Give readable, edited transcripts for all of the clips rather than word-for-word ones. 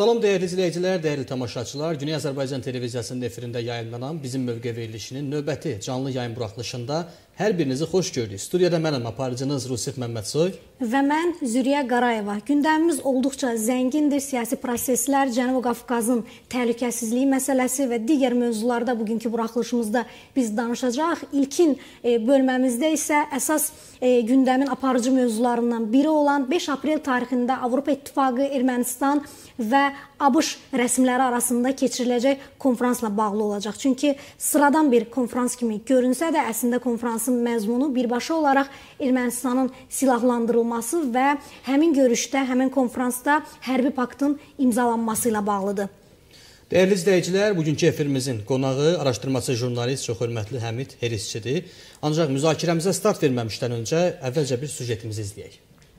Salam dəyərli izləyicilər, dəyərli tamaşaçılar. Güney Azərbaycan televiziyasının efirində yayınlanan Bizim Mövqe verilişinin növbəti canlı yayın buraxılışında hər birinizi xoş gördük. Studiyada mənəm, aparıcınız Rusif Məmmədsoy. Və mən Züriyə Qarayeva. Gündəmimiz olduqca zəngindir. Siyasi proseslər, Cənubi Qafqazın təhlükəsizliyi məsələsi və digər mövzularda bugünkü buraxılışımızda biz danışacağıq. İlkin bölməmizdə isə əsas gündəmin aparıcı mövzularından biri olan 5 aprel tarixində Avropa İttifaqı, Ermənistan və ABŞ rəsmiləri arasında keçiriləcək konferansla bağlı olacaq. Çünki sıradan bir konferans kimi görünsə də əslində konferansın məzmunu birbaşa olaraq Ermənistanın silahlandırılması və həmin görüşdə, həmin konferansda hərbi paktın imzalanması ilə bağlıdır. Dəyərli izləyicilər, bugünkü efirimizin qonağı araşdırmacı jurnalist, çox hörmətli Həmid Herisçidir. Ancaq müzakirəmizə start verməmişdən öncə əvvəlcə bir süjetimizi izləyək.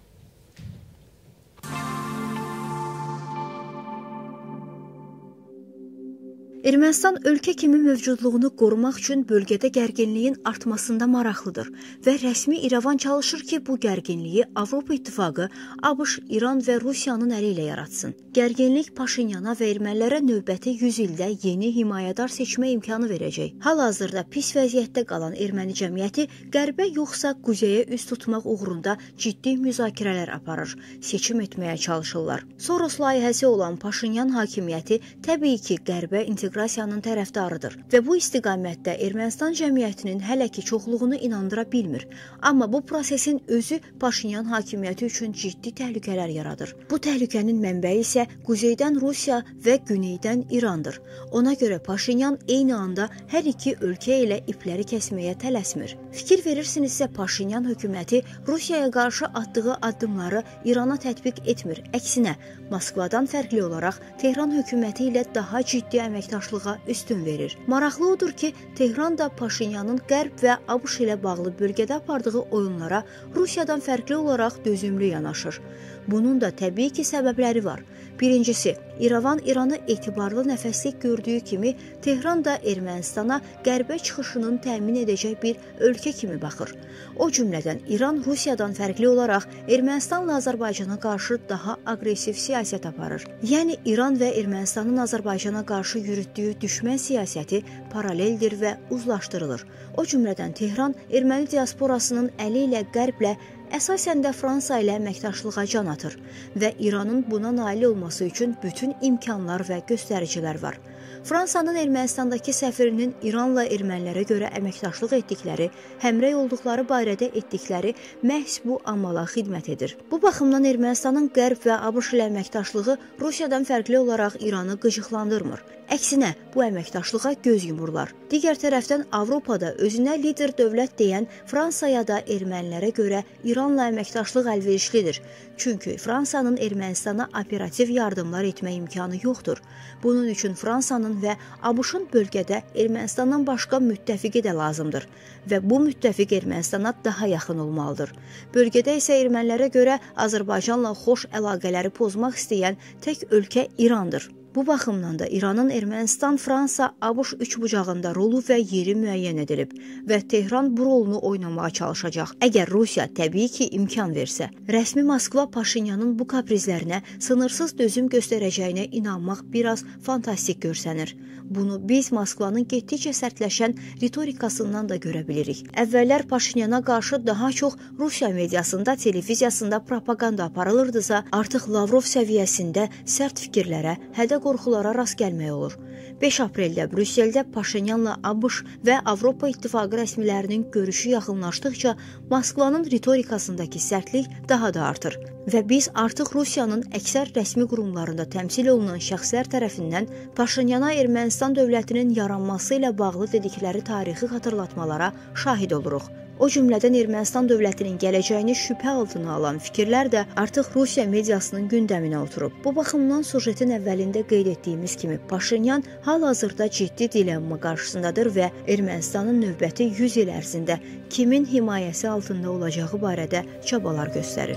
Ermənistan ölkə kimi mövcudluğunu qorumaq üçün bölgədə gərginliyin artmasında maraqlıdır və rəsmi İrəvan çalışır ki, bu gərginliyi Avropa İttifaqı, ABŞ, İran və Rusiyanın əli ilə yaratsın. Gərginlik Paşinyana və ermənilərə növbəti 100 ildə yeni himayədar seçmə imkanı verəcək. Hal-hazırda pis vəziyyətdə qalan erməni cəmiyyəti qərbə yoxsa quzeyə üst tutmaq uğrunda ciddi müzakirələr aparır, seçim etməyə çalışırlar. Soros layihəsi olan Paşinyan hakimiyyəti təbii ki, qərbə inteqrasiyanın tərəfdarıdır və bu istiqamətdə Ermənistan cəmiyyətinin hələ ki çoxluğunu inandıra bilmir. Amma bu prosesin özü Paşinyan hakimiyyəti üçün ciddi təhlükələr yaradır. Bu təhlükənin mənbəyi isə quzeydən Rusiya və güneydən İrandır. Ona görə Paşinyan eyni anda hər iki ölkə ilə ipləri kəsməyə tələsmir. Fikir verirsinizsə Paşinyan hökuməti Rusiyaya qarşı atdığı addımları İrana tətbiq etmir. Əksinə, Moskvadan fərqli olaraq Tehran hökuməti ilə daha ciddi əməkdaşlığa üstün verir. Maraqlı odur ki, Tehran da Paşinyanın Qərb və ABŞ ilə bağlı bölgədə apardığı oyunlara Rusiyadan fərqli olaraq dözümlü yanaşır. Bunun da təbii ki, səbəbləri var. Birincisi, İrəvan İranı etibarlı nəfəslik gördüyü kimi, Tehran da Ermənistana qərbə çıxışının təmin edəcək bir ölkə kimi baxır. O cümlədən İran Rusiyadan fərqli olaraq Ermənistanla Azərbaycana qarşı daha aqressiv siyasət aparır. Yəni İran və Ermənistanın Azərbaycana qarşı yürütdüyü düşmən siyasəti paraleldir və uzlaşdırılır. O cümlədən Tehran erməni diasporasının əli ilə qərblə əsasən də Fransa ilə əməkdaşlığa can atır və İranın buna nail olması üçün bütün imkanlar və göstəricilər var. Fransanın Ermənistandakı səfirinin İranla ermənilərə görə əməkdaşlıq etdikləri, həmrəy olduqları barədə etdikləri məhz bu amala xidmət edir. Bu baxımdan Ermənistanın Qərb və ABŞ ilə əməkdaşlığı Rusiyadan fərqli olaraq İranı qıcıqlandırmır. Əksinə, bu əməkdaşlığa göz yumurlar. Digər tərəfdən Avropada özünə lider dövlət deyən Fransaya da ermənilərə görə İranla əməkdaşlıq əlverişlidir. Çünki Fransanın Ermənistana operativ yardımlar etmə imkanı yoxdur. Bunun üçün Fransanın və ABŞ-ın bölgədə Ermənistandan başqa müttəfiqi də lazımdır və bu müttəfiq Ermənistana daha yaxın olmalıdır. Bölgədə isə ermənilərə görə Azərbaycanla xoş əlaqələri pozmaq istəyən tək ölkə İrandır. Bu baxımdan da İranın Ermənistan, Fransa, ABŞ üçbucağında rolu və yeri müəyyən edilib və Tehran bu rolunu oynamağa çalışacaq. Əgər Rusiya təbii ki, imkan versə, rəsmi Moskva Paşinyanın bu kaprizlərinə sınırsız dözüm göstərəcəyinə inanmaq biraz fantastik görsənir. Bunu biz Moskvanın getdikcə sərtləşən ritorikasından da görə bilirik. Əvvəllər Paşinyana qarşı daha çox Rusiya mediasında, televiziyasında propaganda aparılırdısa, artıq Lavrov səviyyəsində sərt fikirlərə, qorxulara rast gəlmək olur. 5 apreldə Brüsseldə Paşinyanla ABŞ və Avropa İttifaqı rəsmilərinin görüşü yaxınlaşdıqca Moskvanın ritorikasındakı sərtlik daha da artır və biz artıq Rusiyanın əksər rəsmi qurumlarında təmsil olunan şəxslər tərəfindən Paşinyana Ermənistan dövlətinin yaranması ilə bağlı dedikləri tarixi xatırlatmalara şahid oluruq. O cümlədən Ermənistan dövlətinin gələcəyini şübhə altına alan fikirlər də artıq Rusiya mediasının gündəminə oturub. Bu baxımdan sujetin əvvəlində qeyd etdiyimiz kimi Paşinyan hal-hazırda ciddi dilemma qarşısındadır və Ermənistanın növbəti 100 il ərzində kimin himayəsi altında olacağı barədə çabalar göstərir.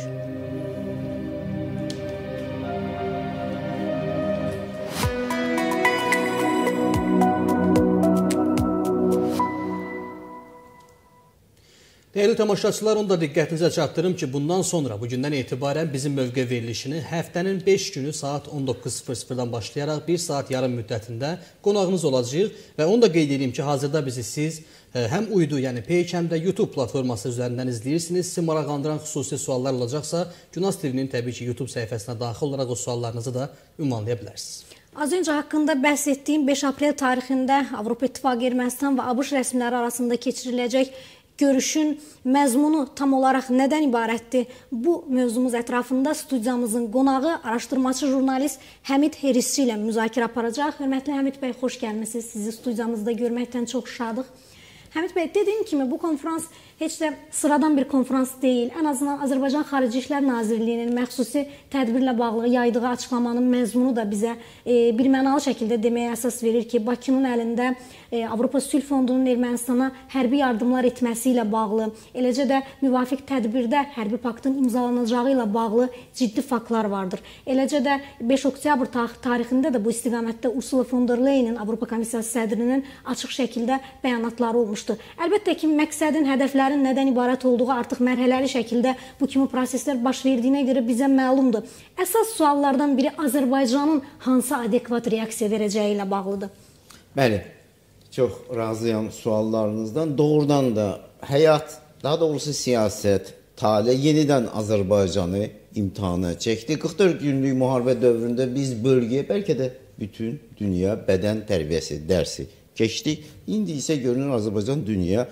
Dəyərli tamaşaçılar, onu da diqqətinizə çatdırım ki, bundan sonra, bugündən etibarən bizim mövqe verilişini həftənin 5 günü saat 19:00-dan başlayaraq 1 saat yarım müddətində qonağınız olacaq və onu da qeyd edeyim ki, hazırda bizi siz həm uydu, yəni Peyk, həm də YouTube platforması üzərindən izləyirsiniz. Sizi maraqlandıran xüsusi suallar olacaqsa, Günas TV-nin təbii ki, YouTube səhifəsinə daxil olaraq o suallarınızı da ünvanlaya bilərsiniz. Az öncə haqqında bəhs etdiyim 5 aprel tarixində Avropa İttifaqı, Ermənistan və ABŞ rəsmiləri arasında keçiriləcək görüşün məzmunu tam olaraq nədən ibarətdir? Bu mövzumuz ətrafında studiyamızın qonağı, araşdırmacı jurnalist Həmid Herisçi ilə müzakirə aparacaq. Hörmətli Həmid bəy, xoş gəlmisiniz. Sizi studiyamızda görməkdən çox şadıq. Həmid bəy, dediyim kimi bu konferans heç də sıradan bir konferans deyil. Ən azından Azərbaycan Xarici İşlər Nazirliyinin məxsusi tədbirlə bağlı yaydığı açıqlamanın məzmunu da bizə birmənalı şəkildə deməyə əsas verir ki, Bakının əlində Avropa Sülh Fondunun Ermənistana hərbi yardımlar etməsi ilə bağlı, eləcə də müvafiq tədbirdə hərbi paktın imzalanacağı ilə bağlı ciddi faktlar vardır. Eləcə də 5 oktyabr tarixində də bu istiqamətdə Ursula von der Leyenin, Avropa Komissiyası sədrinin açıq şəkildə bəyanatları olmuşdu. Əlbəttə ki, məqsədin, hədəflərin nədən ibarət olduğu artıq mərhələli şəkildə bu kimi proseslər baş verdiyinə görə bizə məlumdur. Əsas suallardan biri Azərbaycanın hansı adekvat reaksiya verəcəyi ilə bağlıdır. Bəli, çox razıyam suallarınızdan. Doğrudan da həyat, daha doğrusu siyasət, talih yenidən Azərbaycanı imtihana çəkdi. 44 günlük müharibə dövründə biz bölgəyə, bəlkə də bütün dünya bədən tərbiyəsi dərsi keçdik. İndi isə görünür Azərbaycan dünya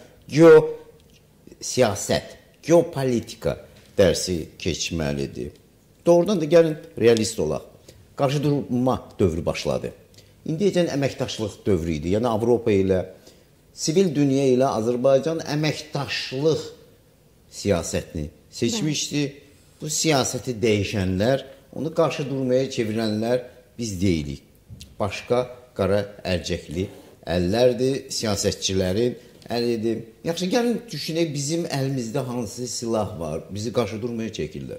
siyasət, geopolitika dərsi keçməlidir. Doğrudan da gəlin realist olaq. Qarşı durma dövrü başladı. İndiyəcən əməkdaşlıq dövrü idi. Yəni Avropa ilə, sivil dünya ilə Azərbaycan əməkdaşlıq siyasətini seçmişdi. Bu siyasəti dəyişənlər, onu qarşı durmaya çevirənlər biz deyilik. Başqa qara ərcəkli əllərdir, siyasətçilərin əlidir. Yaxşı, gəlin düşünək, bizim əlimizdə hansı silah var, bizi qarşı durmaya çəkirlər.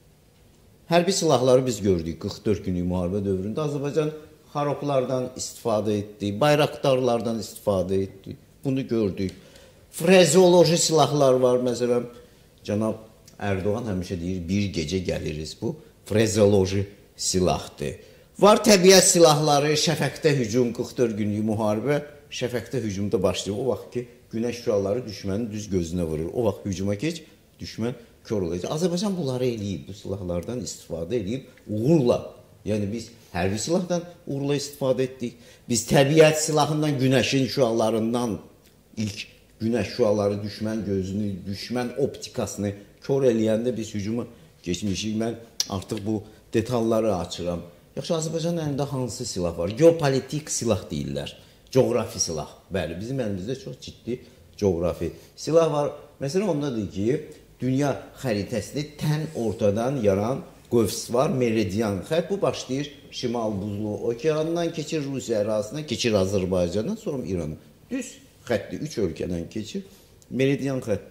Hərbi silahları biz gördük 44 günlük müharibə dövründə. Azərbaycan xaroklardan istifadə etdi, bayraqdarlardan istifadə etdi. Bunu gördük. Frezeoloji silahlar var. Məsələn, cənab Erdoğan həmişə deyir, bir gecə gəliriz. Bu frezeoloji silahdır. Var təbiət silahları, şəfəqdə hücum, 44 günlük müharibə, şəfəqdə hücumda başlayır. O vaxt ki, günəş şüaları düşmənin düz gözünə vurur. O vaxt hücuma keç, düşmən kör olacaq. Azərbaycan bunları eləyib, bu silahlardan istifadə eləyib uğurla. Yəni biz hərbi silahdan uğurla istifadə etdik. Biz təbiət silahından, günəşin şüalarından, ilk günəş şüaları düşmən gözünü, düşmən optikasını kör eləyəndə biz hücuma keçmişik. Mən artıq bu detalları açıram. Yaxşı, Azərbaycanın əlində hansı silah var? Geopolitik silah deyirlər. Coğrafi silah. Bəli, bizim əlimizdə çox ciddi coğrafi silah var. Məsələn, ondadır ki, dünya xəritəsini tən ortadan yaran qövs var, meridian xətt. Bu başlayır Şimal Buzlu Okeanından, keçir Rusiya ərazisindən, keçir Azərbaycandan, sonra İran'a. Düz xəttli 3 ölkədən keçir, meridian xətt.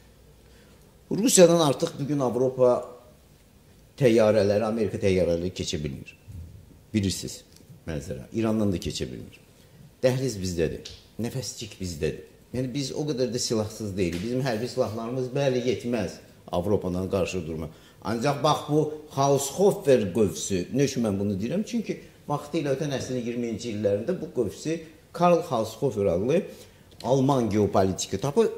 Rusiyadan artıq bugün Avropa təyyarələri, Amerika təyyarələri keçə bilmir. Bilirsiniz mənzərə. İrandan da keçə bilmir. Dəhliz bizdədir. Nəfəscik bizdədir. Yəni biz o qədər də silahsız deyilik. Bizim hərbi silahlarımız bəli yetməz Avropadan qarşı durma. Ancaq bax bu Haushofer qövsü, nə üçün mən bunu deyirəm? Çünki vaxtı ilə ötən əsrin 20-ci illərində bu qövsü Karl Haushofer adlı Alman geopolitiki tapı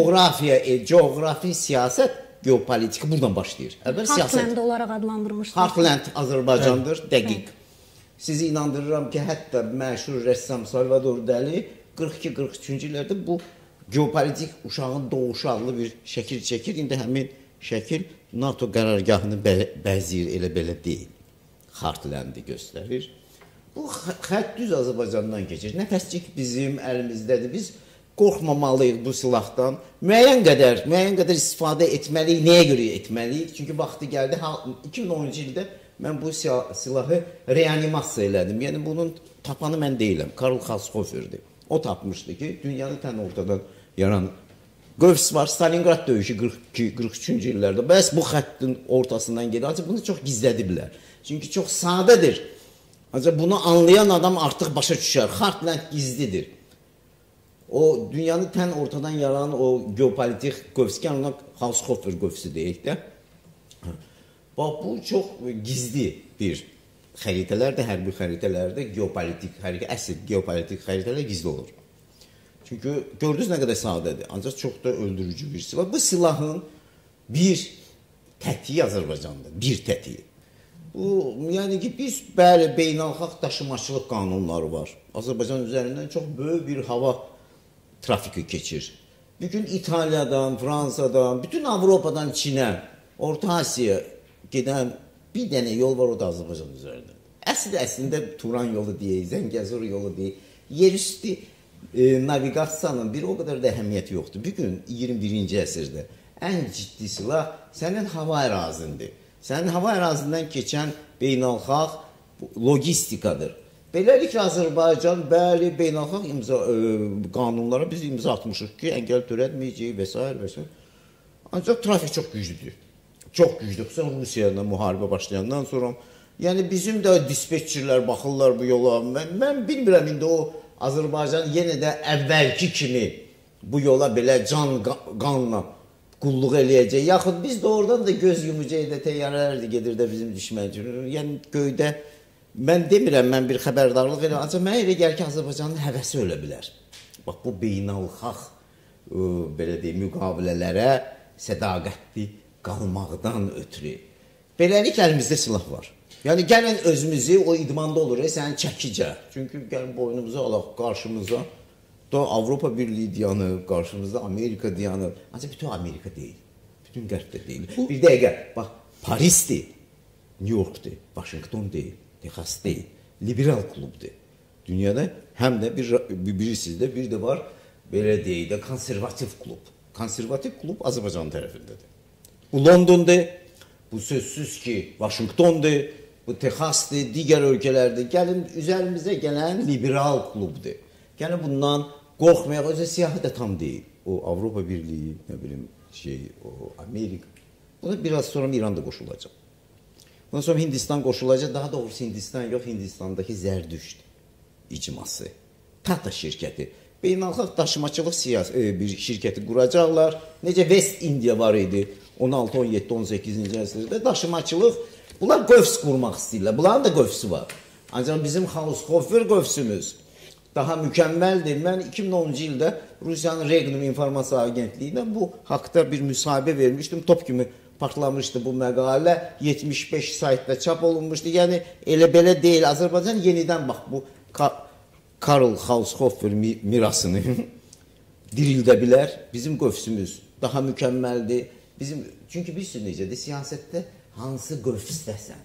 coğrafi siyasət geopolitika buradan başlayır. Heartland olaraq adlandırmışdır. Heartland Azərbaycandır, dəqiq. Sizi inandırıram ki, hətta məşhur rəssam Salvador Dali 42-43-cü illərdə bu geopolitik uşağın doğuşu adlı bir şəkil çəkir. İndi həmin şəkil NATO qərargahını bəzir, elə belə deyil. Heartland-i göstərir. Bu xətt düz Azərbaycandan keçir. Nəfəscik bizim əlimizdədir. Biz qorxmamalıyıq bu silahdan. Müəyyən qədər istifadə etməliyik. Nəyə görə etməliyik? Çünki vaxtı gəldi. 2010-cu ildə mən bu silahı reanimasiya elədim. Yəni bunun tapanı mən deyiləm. Karl Haushofer'dir. O tapmışdı ki, dünyanı tən ortadan yaran qövs var. Stalingrad döyüşü 42-43-cü illərdə. Bəs bu xəttin ortasından gedir. Ancaq bunu çox gizlədiblər. Çünki çox sadədir. Ancaq bunu anlayan adam artıq başa düşər. Heartland gizlidir. O dünyanı tən ortadan yaranan o geopolitik qövs, yəni ona Haushofer qövsü deyək də. Bax, bu çox gizli bir xəritələrdə, hərbi xəritələrdə geopolitik xəritə, əsl geopolitik xəritələr gizli olur. Çünki gördünüz nə qədər sadədir, ancaq çox da öldürücü bir silah. Bu silahın bir tətiyi Azərbaycanda, bir tətiyi. Bu, yəni ki, biz bəli, beynəlxalq daşımaçılıq qanunları var. Azərbaycan üzərindən çox böyük bir hava trafiki keçir. Bugün İtaliyadan, Fransadan, bütün Avropadan Çinə, Orta Asiyaya gedən bir dənə yol var, o da Azərbaycan üzərində. Əslində Turan yolu deyək, Zəngəzur yolu deyək, yerüstü naviqasiyanın bir o qədər də əhəmiyyəti yoxdur. Bugün 21-ci əsrdə ən ciddi silah sənin hava ərazindir. Sənin hava ərazindən keçən beynəlxalq logistikadır. Beləliklə Azərbaycan bəli beynəlxalq qanunlara biz imza atmışıq ki, əngəl törətməyəcəyik və s. və s. Ancaq trafik çox güclüdür. Çox güclüdür. Xüsusən Rusiya ilə müharibə başlayandan sonra. Yəni bizim də dispetçerlər baxırlar bu yola. Mən bilmirəm indi o Azərbaycan yenə də əvvəlki kimi bu yola belə can qanla qulluq eləyəcək. Yaxud biz də oradan da göz yumucaq da təyyarələr də gedir də bizim düşmən. Yəni göydə mən demirəm, mən bir xəbərdarlıq edirəm. Ancaq mənə elə gəlir ki, Azərbaycanın həvəsi ölə bilər. Bax, bu beynəlxalq belə deyim, müqavilələrə sədaqətli qalmaqdan ötürü. Beləliklə əlimizdə silah var. Yəni gəlin özümüzü o idmanda olur, sənin çəkicə. Çünki gəlin boynumuza alaq, qarşımıza da Avropa Birliyi dayanır, qarşımızda Amerika dayanır. Ancaq bütün Amerika deyil, bütün qərb də deyil. Bir dəqiqə, bax, Parisdir, New York'dir, Washington deyil, Texas deyil, liberal klubdur. Dünyada həm də bilirsiniz də, bir də var, belə deyil də, konservativ klub. Konservativ klub Azərbaycan tərəfindədir. Bu Londondur, bu sözsüz ki, Washingtondur, bu Texasdır, digər ölkələrdir. Gəlin, üzərimizə gələn liberal klubdur. Gəlin bundan qorxmayaq, özü siyahı da tam deyil. O Avropa Birliyi, nə bilim, o Amerika. Buna biraz sonra İran da qoşulacaq. Bundan sonra Hindistan qoşulacaq, daha doğrusu Hindistan yox, Hindistandakı Zərdüşt icması. Tata şirkəti. Beynəlxalq daşımaçılıq bir şirkəti quracaqlar. Necə West India var idi 16, 17, 18-ci əsrdə daşımaçılıq. Bunlar qövs qurmaq istəyirlər. Bunların da qövsü var. Ancaq bizim Haushofer qövsümüz daha mükəmməldir. Mən 2010-cu ildə Rusiyanın Regnum İnformasiya Agentliyinə bu haqda bir müsahibə vermişdim. Top kimi partlamışdı bu məqalə. 75 saytda çap olunmuşdu. Yəni elə belə deyil. Azərbaycan yenidən bax bu Karl Haushofer mirasını dirildə bilər. Bizim qövsümüz daha mükəmməldir. Çünki bir sürü necədir? Siyasətdə hansı qövsdəsən?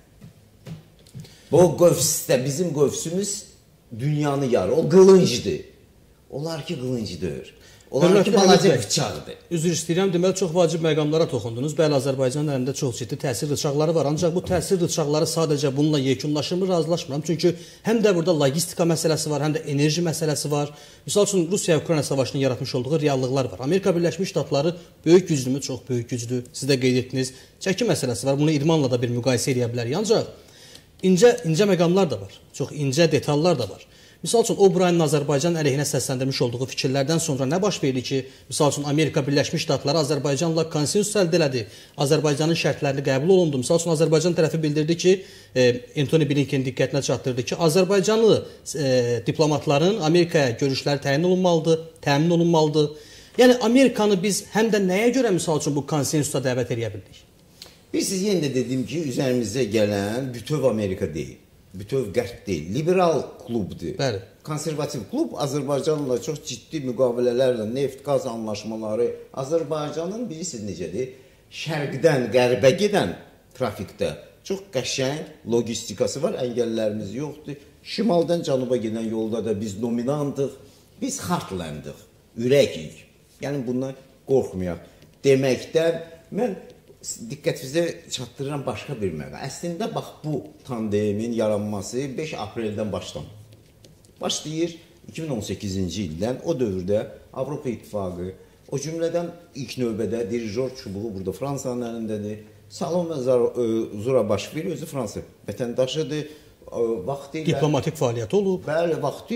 Bu qövsdə bizim qövsümüz dünyanı yarır. O qılıncdır. Onlar ki qılıncdır. Onlar ki balaca bıçaqdır. Üzr istəyirəm, deməli çox vacib məqamlara toxundunuz. Bəli, Azərbaycanın əlində çox ciddi təsir rıçaqları var. Ancaq bu təsir rıçaqları sadəcə bununla yekunlaşmır, razılaşmıram. Çünki həm də burada logistika məsələsi var, həm də enerji məsələsi var. Misal üçün Rusiya-Ukrayna savaşının yaratmış olduğu reallıqlar var. Amerika Birləşmiş Ştatları böyük güclü, çox böyük güclü. Siz də qeyd etdiniz. Çəki məsələsi var. Bunu idmanla da bir müqayisə edə bilərik. Ancaq incə məqamlar da var. Çox incə detallar da var. Misal üçün, O'Brien'in Azərbaycan əleyhinə səsləndirmiş olduğu fikirlərdən sonra nə baş verdi ki, misal üçün, Amerika Birləşmiş Ştatları Azərbaycanla konsensus əldə elədi, Azərbaycanın şərtlərini qəbul olundu. Misal üçün, Azərbaycan tərəfi bildirdi ki, Antony Blinken diqqətinə çatdırdı ki, Azərbaycanlı diplomatların Amerikaya görüşləri təmin olunmalıdır. Yəni, Amerikanı biz həm də nəyə görə, misal üçün, bu konsensusa dəvət edə bildik? Biz siz yenə də dedim ki, üzərimizə gələn bütöv Amerika deyil. Bütöv qərb deyil, liberal klubdur. Bəli. Konservativ klub Azərbaycanla çox ciddi müqavilələrlə, neft, qaz anlaşmaları. Azərbaycanın bilirsiniz necədir? Şərqdən qərbə gedən trafikdə çox qəşəng logistikası var, əngəllərimiz yoxdur. Şimaldan cənuba gedən yolda da biz dominantıq, biz heartlandıq, ürəyik. Yəni bundan qorxmayaq. Deməkdən mən diqqətinizə çatdırıram başqa bir məqam. Əslində, bax, bu tandemin yaranması 5 apreldən başlayır 2018-ci ildən. O dövrdə Avropa İttifaqı, o cümlədən ilk növbədə dirijor çubuğu burada Fransanın əlindədir. Salome Zura baş verir, özü Fransa vətəndaşıdır. Diplomatik fəaliyyəti olub. Bəli, vaxtilə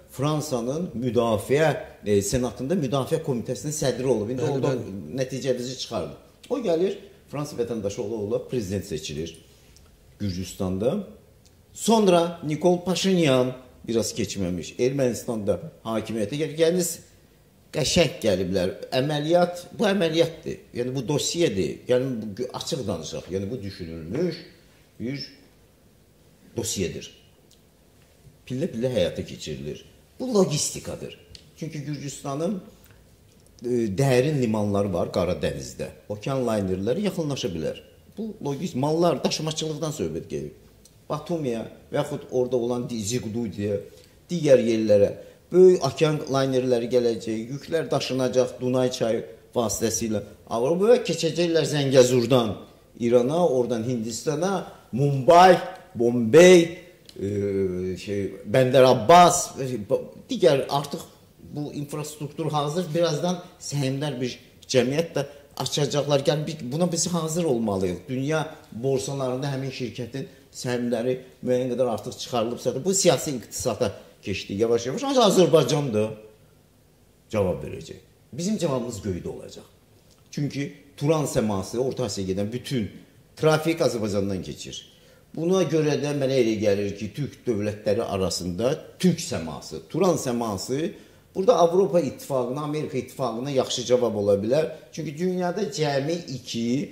Fransanın müdafiə senatında müdafiə komitəsinin sədri olub. İndi orada nəticəmizi çıxardı. O gəlir, Fransa vətəndaşı ola prezident seçilir Gürcüstanda. Sonra Nikol Paşinyan biraz keçməmiş Ermənistanda hakimiyyətə gəlir. Yalnız qəşəng gəliblər. Əməliyyat, bu əməliyyatdır. Yəni bu dosiyedir. Yəni bu açıq danışaq. Yəni bu düşünülmüş bir dosiyedir. Pillə-pillə həyata keçirilir. Bu logistikadır. Çünki Gürcüstanın dərin limanları var Qara dənizdə. Okean laynerləri yaxınlaşa bilər. Bu logist mallar daşımaçılıqdan söhbət gedir. Batumiya və yaxud orada olan Zigududiyə, digər yerlərə böyük okean laynerləri gələcək, yüklər daşınacaq Dunay çayı vasitəsilə Avropaya keçəcəklər Zəngəzurdan İrana, oradan Hindistana, Mumbai, Bombay, Bəndər Abbas, digər artıq bu infrastruktur hazır. Birazdan səhmdar bir cəmiyyət də açacaqlar. Yəni buna biz hazır olmalıyıq. Dünya borsalarında həmin şirkətin səhmləri müəyyən qədər artıq çıxarılıbsa da bu siyasi iqtisada keçdi yavaş-yavaş. Ancaq Azərbaycan da cavab verəcək. Bizim cavabımız göydə olacaq. Çünki Turan səması, Orta Asiyaya gedən bütün trafik Azərbaycandan keçir. Buna görə də mənə elə gəlir ki, Türk dövlətləri arasında Türk səması, Turan səması burada Avropa İttifaqına, Amerika İttifaqına yaxşı cavab ola bilər. Çünki dünyada cəmi 2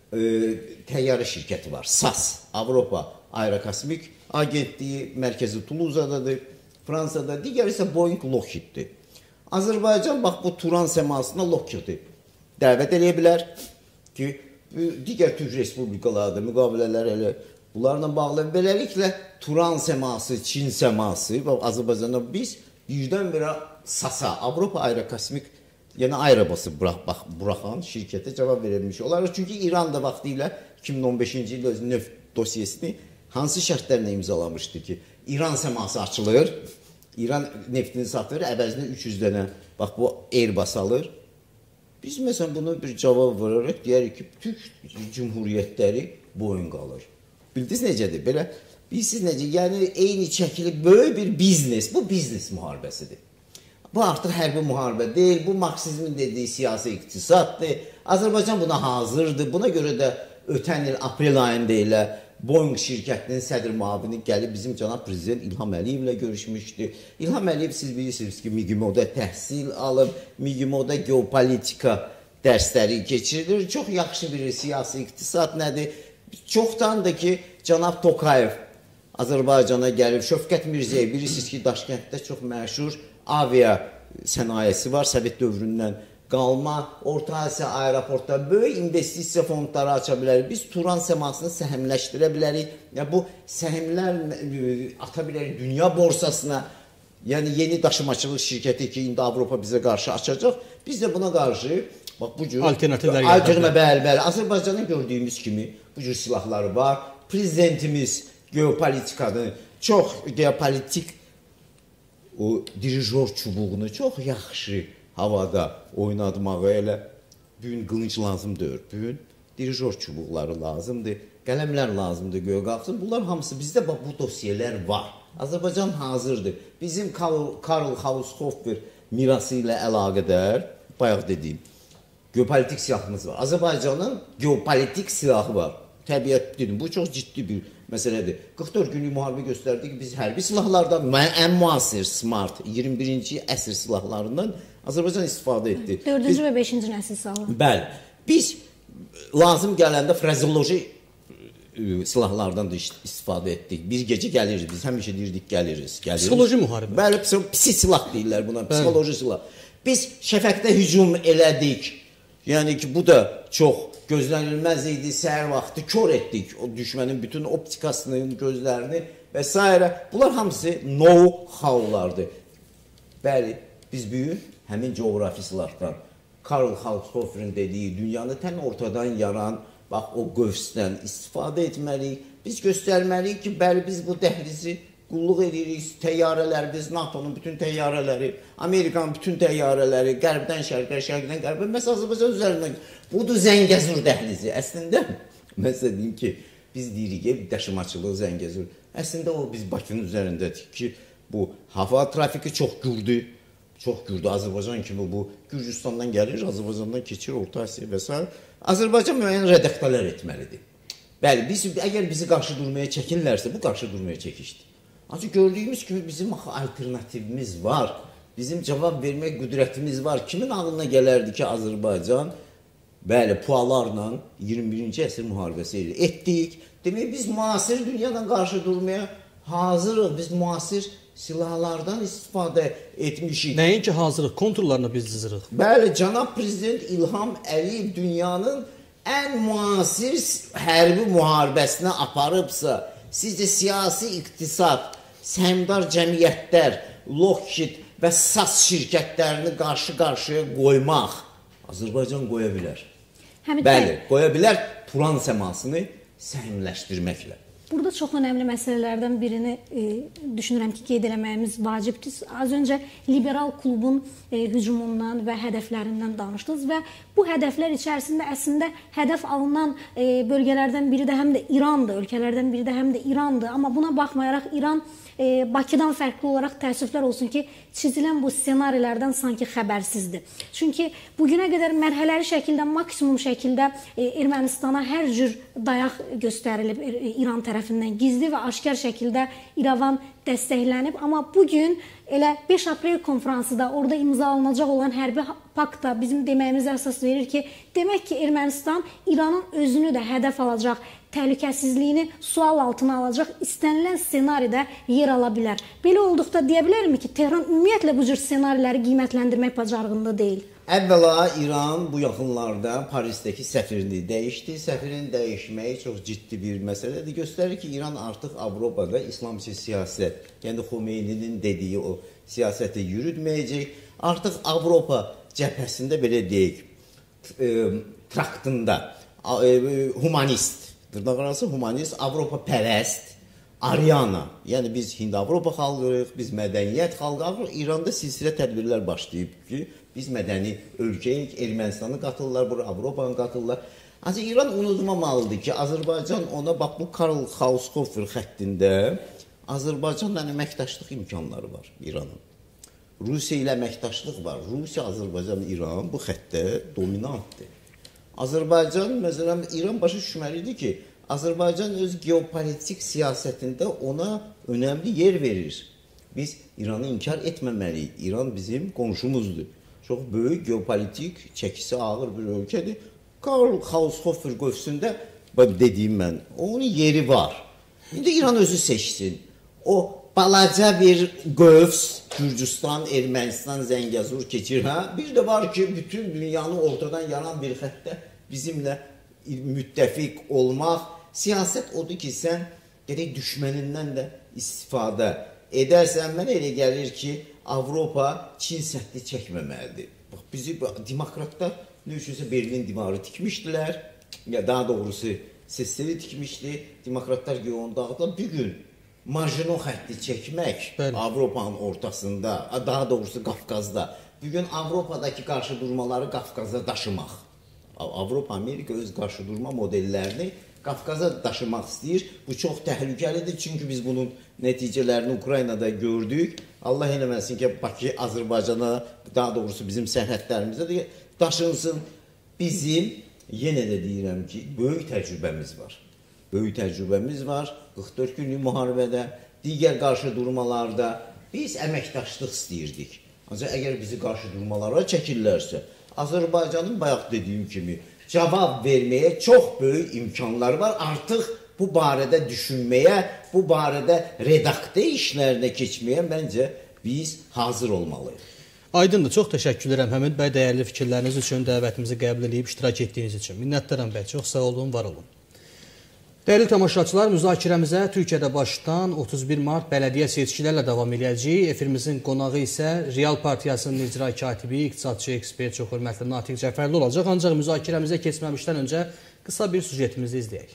təyyarə şirkəti var. SAS, Avropa Aerokosmik Agentliyi, mərkəzi Tuluzadadır. Fransada, digər isə Boeing Lockheed'dir. Azərbaycan bax bu Turan səmasına Lockheed'i dəvət edə bilər ki, digər Türk respublikalarda müqavilələr elə bunlarla bağlı. Beləliklə Turan səması, Çin səması və Azərbaycanda biz birdən-birə SAS-a, Avropa Aerokosmik, yəni aerobası buraxan şirkətə cavab verilmiş olaraq. Çünki İran da vaxtilə 2015-ci ildə öz neft dosiyesini hansı şərtlərlə imzalamışdı ki, İran səması açılır, İran neftini satır, əvəzinə 300 dənə, bax bu Airbus alır. Biz məsələn bunu bir cavab verərək deyərik ki, Türk Cümhuriyyətləri Boeing alır. Bildiniz necədir? Belə, bilirsiniz necə? Yəni eyni çəkili böyük bir biznes, bu biznes müharibəsidir. Bu artıq hərbi müharibə deyil, bu Marksizmin dediyi siyasi iqtisaddır. Azərbaycan buna hazırdır. Buna görə də ötən il aprel ayında elə Boeing şirkətinin sədr müavini gəlib bizim cənab prezident İlham Əliyevlə görüşmüşdü. İlham Əliyev siz bilirsiniz ki, MİGİMO'da təhsil alıb, MİGİMO'da geopolitika dərsləri keçirilir. Çox yaxşı bir siyasi iqtisad nədir? Çoxdandır ki, cənab Tokayev Azərbaycana gəlib, Şövkət Mirzəyev, bilirsiniz ki, Daşkənddə çox məşhur avia sənayesi var, Sovet dövründən qalma, Orta Asiya aeroportda böyük investisiya fondları aça bilərik. Biz Turan səmasını səhmləşdirə bilərik. Yəni bu səhmlər ata bilərik dünya borsasına. Yəni yeni daşımaçılıq şirkəti ki, indi Avropa bizə qarşı açacaq. Biz də buna qarşı bax bu cür alternativlər bəli. Azərbaycanın gördüyümüz kimi bu cür silahları var. Prezidentimiz geopolitikanı çox geopolitik o dirijor çubuğunu çox yaxşı havada oynatmağı elə bugün qılınc lazımdır, bugün dirijor çubuqları lazımdır, qələmlər lazımdır, göyə qalxsın. Bunlar hamısı bizdə bax bu dosiyələr var. Azərbaycan hazırdır. Bizim Karl Haushofer mirası ilə əlaqədar bayaq dediyim geopolitik silahımız var. Azərbaycanın geopolitik silahı var. Təbiət dedim, bu çox ciddi bir məsələdir. 44 günlük müharibə göstərdi ki, biz hərbi silahlardan, ən müasir, smart, 21-ci əsr silahlarından Azərbaycan istifadə etdi. 4-cü və 5-ci nəsil silahlar. Bəli. Biz lazım gələndə frazeoloji silahlardan da istifadə etdik. Bir gecə gəliriz, biz həmişə deyirdik gəliriz. Psixoloji müharibə. Bəli, psi silah deyirlər buna, psixoloji silah. Biz Şəfəqdə hücum elədik. Yəni ki, bu da çox gözlənilməz idi, səhər vaxtı kör etdik o düşmənin bütün optikasının, gözlərini və s. Bunlar hamısı know-howlardır. Bəli, biz bugün həmin coğrafi silahdan, Karl Haushofer'in dediyi dünyanı tən ortadan yaran, bax o qövsdən istifadə etməliyik. Biz göstərməliyik ki, bəli, biz bu dəhlizi qulluq edirik, təyyarələrimiz, NATO'nun bütün təyyarələri, Amerikanın bütün təyyarələri, qərbdən şərqə, şərqdən qərbə, məsələn, Azərbaycan üzərindən, budur Zəngəzur dəhlizi. Əslində, məsələn deyim ki, biz deyirik, daşımaçılıq Zəngəzur. Əslində o biz Bakının üzərindədir ki, bu hava trafiki çox gürdü. Çox gürdü. Azərbaycan kimi bu Gürcüstandan gəlir, Azərbaycandan keçir Orta Asiya və s. Azərbaycan müəyyən redaktörlər etməlidir. Bəli, əgər bizi qarşı durmaya çəkinlərsə, bu qarşı durmaya çəkişdir. Ancaq gördüyümüz kimi bizim alternativimiz var. Bizim cavab vermək qüdrətimiz var. Kimin ağlına gələrdi ki, Azərbaycan pualarla 21-ci əsr müharibəsi etdik. Demək, biz müasir dünyadan qarşı durmaya hazırıq. Biz müasir silahlardan istifadə etmişik. Nəinki hazırıq, konturlarını biz diziriq. Bəli, cənab prezident İlham Əliyev dünyanın ən müasir hərbi müharibəsinə aparıbsa, sizcə siyasi iqtisad, səhmdar cəmiyyətlər, Lockheed və SAS şirkətlərini qarşı-qarşıya qoymaq Azərbaycan qoya bilər. Bəli, qoya bilər Turan səmasını səhmləşdirməklə. Burada çox önəmli məsələlərdən birini düşünürəm ki, qeyd eləməyimiz vacibdir. Az öncə liberal klubun hücumundan və hədəflərindən danışdınız və bu hədəflər içərisində əslində hədəf alınan bölgələrdən biri də həm də İrandır, ölkələrdən biri də həm də İrandır. Amma buna baxmayaraq İran Bakıdan fərqli olaraq təəssüflər olsun ki, çizilən bu ssenarilərdən sanki xəbərsizdir. Çünki bugünə qədər mərhələli şəkildə, maksimum şəkildə Ermənistana hər cür dayaq göstərilib İran tərəfindən. Gizli və aşkar şəkildə İrəvan dəstəklənib. Amma bugün elə 5 aprel konfransı da orada imzalanacaq olan hərbi pakt da bizim deməyimizə əsas verir ki, demək ki, Ermənistan İranın özünü də hədəf alacaq, təhlükəsizliyini sual altına alacaq, istənilən ssenaridə yer ala bilər. Belə olduqda deyə bilərmi ki, Tehran ümumiyyətlə bu cür ssenariləri qiymətləndirmək bacarığında deyil? Əvvəla İran bu yaxınlarda Parisdəki səfirini dəyişdi. Səfirin dəyişməyi çox ciddi bir məsələdir. Göstərir ki, İran artıq Avropada İslamçı siyasət, yəni Xomeyninin dediyi o siyasəti yürütməyəcək. Artıq Avropa cəbhəsində belə deyək, traktında humanist, dırnaqarası humanist, Avropa pərəst, Aryana, yəni biz Hind-Avropa xalqıyıq, biz mədəniyyət xalqıyıq. İranda silsilə tədbirlər başlayıb ki, biz mədəni ölkəyik, Ermənistanı qatırlar, bura Avropanı qatırlar. Ancaq İran unutmamalıdır ki, Azərbaycan ona, bax bu Karl Haushofer xəttində Azərbaycanla əməkdaşlıq imkanları var İranın. Rusiya ilə əməkdaşlıq var. Rusiya, Azərbaycan, İran bu xəttdə dominantdır. Azərbaycan, məsələn, İran başa düşməlidir ki, Azərbaycan öz geopolitik siyasətində ona önəmli yer verir. Biz İranı inkar etməməliyik. İran bizim qonşumuzdur. Çox böyük geopolitik çəkisi ağır bir ölkədir. Karl Haushofer qövsündə, dediyim mən, onun yeri var. İndi İran özü seçsin. O balaca bir qövs, Gürcüstan, Ermənistan, Zəngəzur keçir. Bir də var ki, bütün dünyanı ortadan yaran bir xəttdə bizimlə müttəfiq olmaq. Siyasət odur ki, sən gedək düşmənindən də istifadə edərsən. Mənə elə gəlir ki, Avropa Çin səddi çəkməməlidir. Bax, bizi demokratlar nə üçünsə Berlin divarı tikmişdilər. Ya daha doğrusu sesleri tikmişdi. Demokratlar ki, onu dağıtdılar. Bir gün Maginot xətti çəkmək Avropanın ortasında, daha doğrusu Qafqazda. Bir gün Avropadakı qarşıdurmaları Qafqaza daşımaq. Avropa, Amerika öz qarşıdurma modellərini Qafqaza daşımaq istəyir. Bu çox təhlükəlidir, çünki biz bunun nəticələrini Ukraynada gördük. Allah eləməsin ki, Bakı Azərbaycana, daha doğrusu bizim sərhədlərimizə də daşınsın. Bizim, yenə də deyirəm ki, böyük təcrübəmiz var. Böyük təcrübəmiz var. 44 günlük müharibədə, digər qarşıdurmalarda biz əməkdaşlıq istəyirdik. Ancaq əgər bizi qarşıdurmalara çəkirlərsə, Azərbaycanın bayaq dediyim kimi cavab verməyə çox böyük imkanları var. Artıq bu barədə düşünməyə, bu barədə redaktə işlərinə keçməyə məncə biz hazır olmalıyıq. Aydındır, çox təşəkkür edirəm Həmid bəy, dəyərli fikirləriniz üçün, dəvətimizi qəbul edib iştirak etdiyiniz üçün. Minnətdaram bəy, çox sağ olun, var olun. Dəyərli tamaşaçılar, müzakirəmizə Türkiyədə başdan 31 mart bələdiyyə seçkilərlə davam edəcəyik. Efirimizin qonağı isə Real Partiyasının icra katibi, iqtisadçı, ekspert, çox hörmətli Natiq Cəfərli olacaq. Ancaq müzakirəmizə keçməmişdən öncə qısa bir süjetimizi izləyək.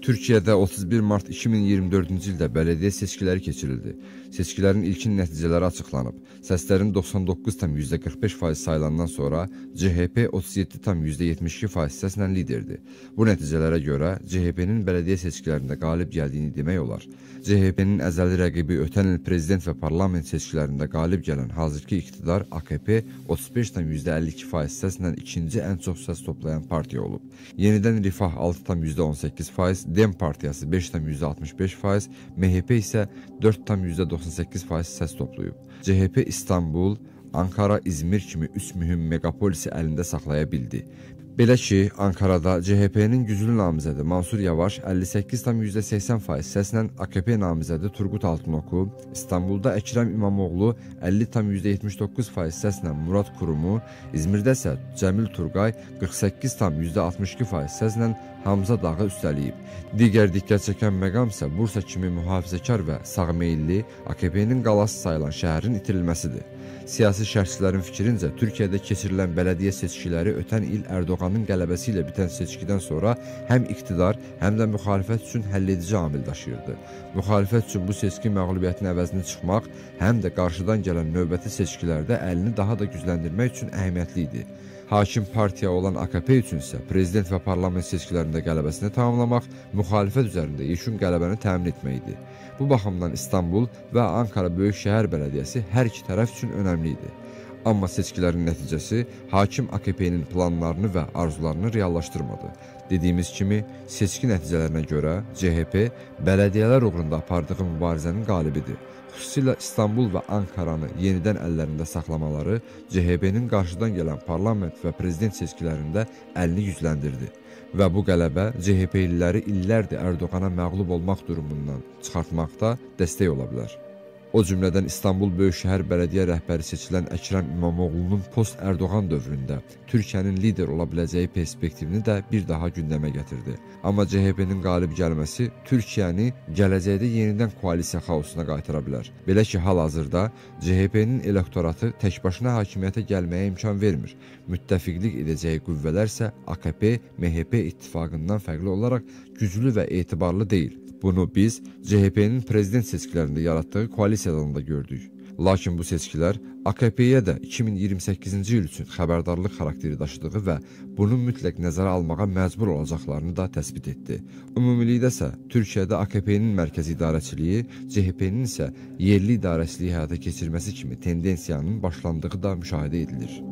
Türkiyədə 31 mart 2024-cü ildə bələdiyyə seçkiləri keçirildi. Seçkilərin ilkin nəticələri açıqlanıb. Səslərin 99,45% sayılandan sonra CHP 37,72% səslə liderdir. Bu nəticələrə görə CHP-nin bələdiyyə seçkilərində qalib gəldiyini demək olar. CHP-nin əzəli rəqibi ötən il prezident və parlament seçkilərində qalib gələn hazırki iqtidar AKP 35,52% səslə ikinci ən çox səs toplayan partiya olub. Yenidən Rifah 6,18%, DEM partiyası 5,65%, MHP isə 4,98% səs toplayıb. CHP İstanbul, Ankara, İzmir kimi 3 mühüm megapolisi əlində saxlaya bildi. Belə ki, Ankarada CHP-nin güclü namizədi Mansur Yavaş 58,80% səslə AKP namizədi Turqut Altınoku, İstanbulda Əkrəm İmamoğlu 50,79% səslə Murad Kurumu, İzmirdə isə Cəmil Turqay 48,62% səslə Hamza Dağı üstəliyib. Digər diqqət çəkən məqam isə Bursa kimi mühafizəkar və sağmeyilli AKP-nin qalası sayılan şəhərin itirilməsidir. Siyasi şərhçilərin fikrincə, Türkiyədə keçirilən bələdiyyə seçkiləri ötən il Ərdoğanın qələbəsi ilə bitən seçkidən sonra həm iqtidar, həm də müxalifət üçün həlledici amil daşıyırdı. Müxalifət üçün bu seçki məğlubiyyətin əvəzini çıxmaq, həm də qarşıdan gələn növbəti seçkilərdə əlini daha da gücləndirmək üçün əhəmiyyətli idi. Hakim partiya olan AKP üçün isə prezident və parlament seçkilərində qələbəsini tamamlamaq, müxalifət üzərində yekun qələbəni təmin etməkdir. Bu baxımdan İstanbul və Ankara Böyük Şəhər Bələdiyyəsi hər iki tərəf üçün önəmli idi. Amma seçkilərin nəticəsi hakim AKP-nin planlarını və arzularını reallaşdırmadı. Dediyimiz kimi, seçki nəticələrinə görə CHP bələdiyyələr uğrunda apardığı mübarizənin qalibidir. Xüsusilə İstanbul və Ankaranı yenidən əllərində saxlamaları CHP-nin qarşıdan gələn parlament və prezident seçkilərində əlini gücləndirdi. Və bu qələbə CHP-liləri illərdir Ərdoğana məğlub olmaq durumundan çıxartmaqda dəstək ola bilər. O cümlədən İstanbul Böyükşəhər Bələdiyyə rəhbəri seçilən Əkrəm İmamoğlu'nun post-Ərdoğan dövründə Türkiyənin lider ola biləcəyi perspektivini də bir daha gündəmə gətirdi. Amma CHP-nin qalib gəlməsi Türkiyəni gələcəkdə yenidən koalisiya xaosuna qaytara bilər. Belə ki, hal-hazırda CHP-nin elektoratı təkbaşına hakimiyyətə gəlməyə imkan vermir. Müttəfiqlik edəcəyi qüvvələr isə AKP, MHP ittifaqından fərqli olaraq güclü və etibarlı deyil. Bunu biz CHP-nin prezident seçkilərində yaratdığı koalisiyadan da gördük. Lakin bu seçkilər AKP-yə də 2028-ci il üçün xəbərdarlıq xarakteri daşıdığı və bunu mütləq nəzərə almağa məcbur olacaqlarını da təsbit etdi. Ümumilikdə isə Türkiyədə AKP-nin mərkəzi idarəçiliyi, CHP-nin isə yerli idarəçiliyi həyata keçirməsi kimi tendensiyanın başlandığı da müşahidə edilir.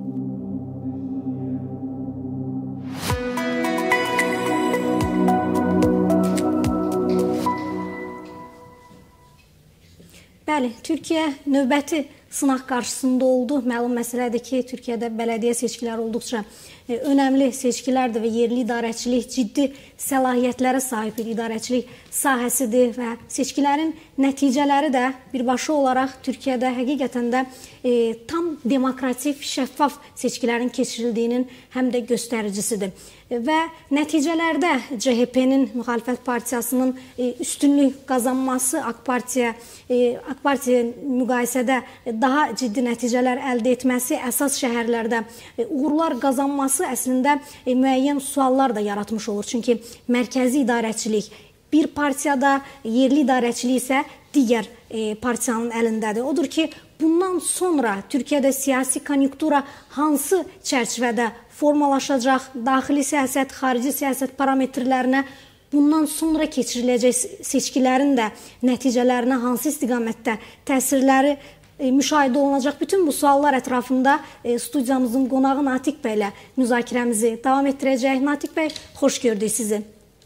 Bəli, Türkiyə növbəti sınaq qarşısında oldu. Məlum məsələdir ki, Türkiyədə bələdiyyə seçkiləri olduqca önəmli seçkilərdir və yerli idarəçilik ciddi səlahiyyətlərə sahib bir idarəçilik sahəsidir və seçkilərin nəticələri də birbaşa olaraq Türkiyədə həqiqətən də tam demokratik, şəffaf seçkilərin keçirildiyinin həm də göstəricisidir. Və nəticələrdə CHP-nin, müxalifət partiyasının üstünlük qazanması, AK Partiya müqayisədə daha ciddi nəticələr əldə etməsi, əsas şəhərlərdə uğurlar qazanması əslində müəyyən suallar da yaratmış olur. Çünki mərkəzi idarəçilik bir partiyada, yerli idarəçilik isə digər partiyanın əlindədir. Odur ki, bundan sonra Türkiyədə siyasi konjunktura hansı çərçivədə formalaşacaq, daxili siyasət, xarici siyasət parametrlərinə bundan sonra keçiriləcək seçkilərin də nəticələrinə hansı istiqamətdə təsirləri müşahidə olunacaq. Bütün bu suallar ətrafında studiyamızın qonağı Natiq bəy ilə müzakirəmizi davam etdirəcək. Natiq bəy, xoş gördük sizi.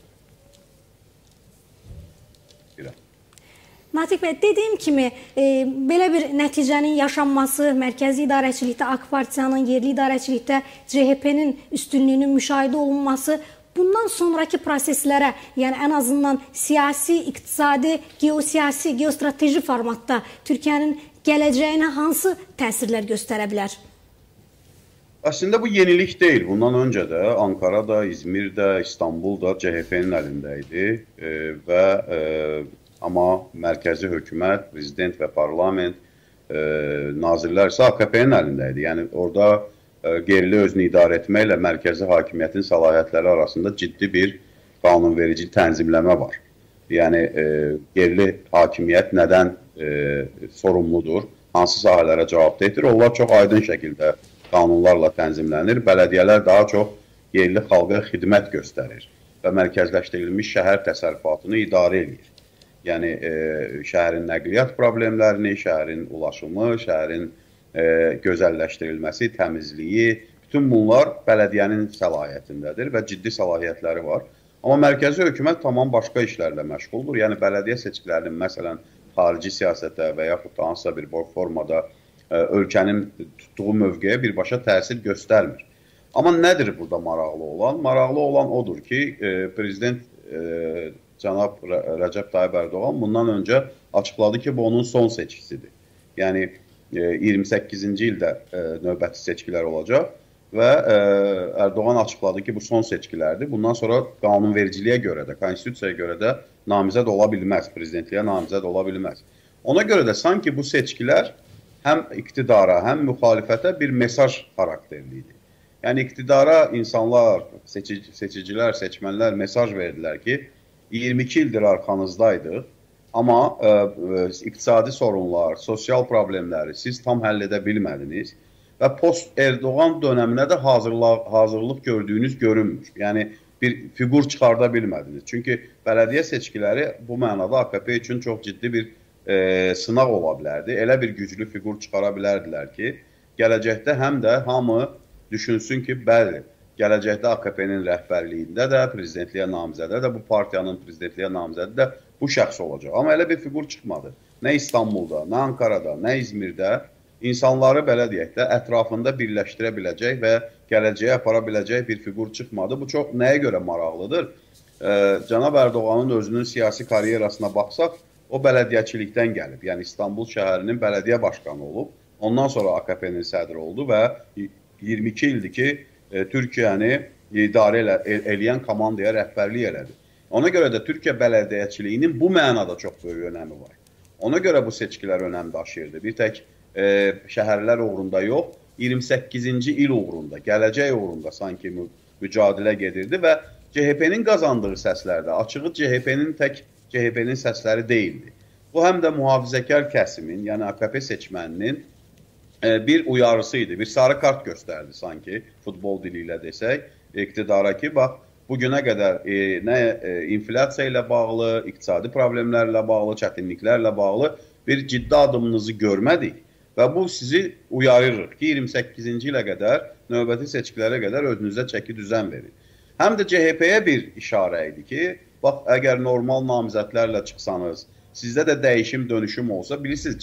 Natiq bəy, dediyim kimi, belə bir nəticənin yaşanması, mərkəzi idarəçilikdə AK Partiyanın, yerli idarəçilikdə CHP-nin üstünlüyünün müşahidə olunması bundan sonraki proseslərə, yəni ən azından siyasi, iqtisadi, geosiyasi, geostrateji formatda Türkiyənin gələcəyinə hansı təsirlər göstərə bilər? Əslində bu yenilik deyil. Bundan öncə də Ankara'da, İzmir'də, İstanbul'da CHP'nin əlindəydi və amma mərkəzi hökumət, prezident və parlament, nazirlər isə AKP'nin əlindəydi. Yəni orada yerli özünü idarə etməklə mərkəzi hakimiyyətin səlahiyyətləri arasında ciddi bir qanunverici tənzimləmə var. Yəni yerli hakimiyyət nədən sorumludur, hansı sahələrə cavabdehdir, onlar çox aydın şəkildə qanunlarla tənzimlənir. Bələdiyyələr daha çox yerli xalqa xidmət göstərir və mərkəzləşdirilmiş şəhər təsərrüfatını idarə edir. Yəni şəhərin nəqliyyat problemlərini, şəhərin ulaşımı, şəhərin gözəlləşdirilməsi, təmizliyi, bütün bunlar bələdiyyənin səlahiyyətindədir və ciddi səlahiyyətləri var. Amma mərkəzi hökumət tamam başqa işlərlə məşğuldur. Yəni bələdiyyə seçkilərinin məsələn xarici siyasətə və yaxud da hansısa bir formada ölkənin tutduğu mövqeyə birbaşa təsir göstərmir. Amma nədir burada maraqlı olan? Maraqlı olan odur ki, prezident cənab Rəcəb Tayyib Ərdoğan bundan öncə açıqladı ki, bu onun son seçkisidir. Yəni 28-ci ildə növbəti seçkilər olacaq və Ərdoğan açıqladı ki, bu son seçkilərdir. Bundan sonra qanunvericiliyə görə də, konstitusiyaya görə də namizəd ola bilməz, prezidentliyə namizəd ola bilməz. Ona görə də sanki bu seçkilər həm iqtidara, həm müxalifətə bir mesaj xarakterlidir. Yəni iqtidara insanlar, seçicilər, seçmənlər mesaj verdilər ki, 22 ildir arxanızdaydıq, amma iqtisadi sorunlar, sosial problemləri siz tam həll edə bilmədiniz və post-Erdoğan dönəminə də hazırlıq gördüyünüz görünmür. Yəni bir fiqur çıxarda bilmədiniz. Çünki bələdiyyə seçkiləri bu mənada AKP üçün çox ciddi bir sınaq ola bilərdi. Elə bir güclü fiqur çıxara bilərdilər ki, gələcəkdə həm də hamı düşünsün ki, bəli, gələcəkdə AKP-nin rəhbərliyində də, prezidentliyə namizədə də, bu partiyanın prezidentliyə namizədə də bu şəxs olacaq. Amma elə bir fiqur çıxmadı. Nə İstanbulda, nə Ankarada, nə İzmirdə insanları belə deyək də ətrafında birləşdirə biləcək və gələcəyə apara biləcək bir fiqur çıxmadı. Bu çox nəyə görə maraqlıdır? Cənab Ərdoğanın özünün siyasi karyerasına baxsaq, o bələdiyyəçilikdən gəlib. Yəni İstanbul şəhərinin bələdiyyə başqanı olub. Ondan sonra AKP-nin sədri oldu və 22 ildir ki, Türkiyəni idarə eləyən komandaya rəhbərlik elədi. Ona görə də Türkiyə bələdiyyəçiliyinin bu mənada çox böyük önəmi var. Ona görə bu seçkilər önəm daşıyırdı. Bir tək şəhərlər uğrunda yox, 28-ci il uğrunda, gələcək uğrunda sanki mücadilə gedirdi və CHP-nin qazandığı səslərdə açığı CHP-nin səsləri deyildi. Bu həm də mühafizəkar kəsimin, yəni AKP seçməninin bir uyarısı idi, bir sarı kart göstərdi sanki, futbol dili ilə desək, iqtidara ki, bax, bugünə qədər nə inflyasiya ilə bağlı, iqtisadi problemlərlə bağlı, çətinliklərlə bağlı bir ciddi adımınızı görmədik və bu sizi uyarırıq ki, 28-ci ilə qədər, növbəti seçkilərə qədər özünüzə çəki düzən verin. Həm də CHP-yə bir işarə idi ki, bax, əgər normal namizədlərlə çıxsanız, sizdə də dəyişim, dönüşüm olsa, bilirsiniz,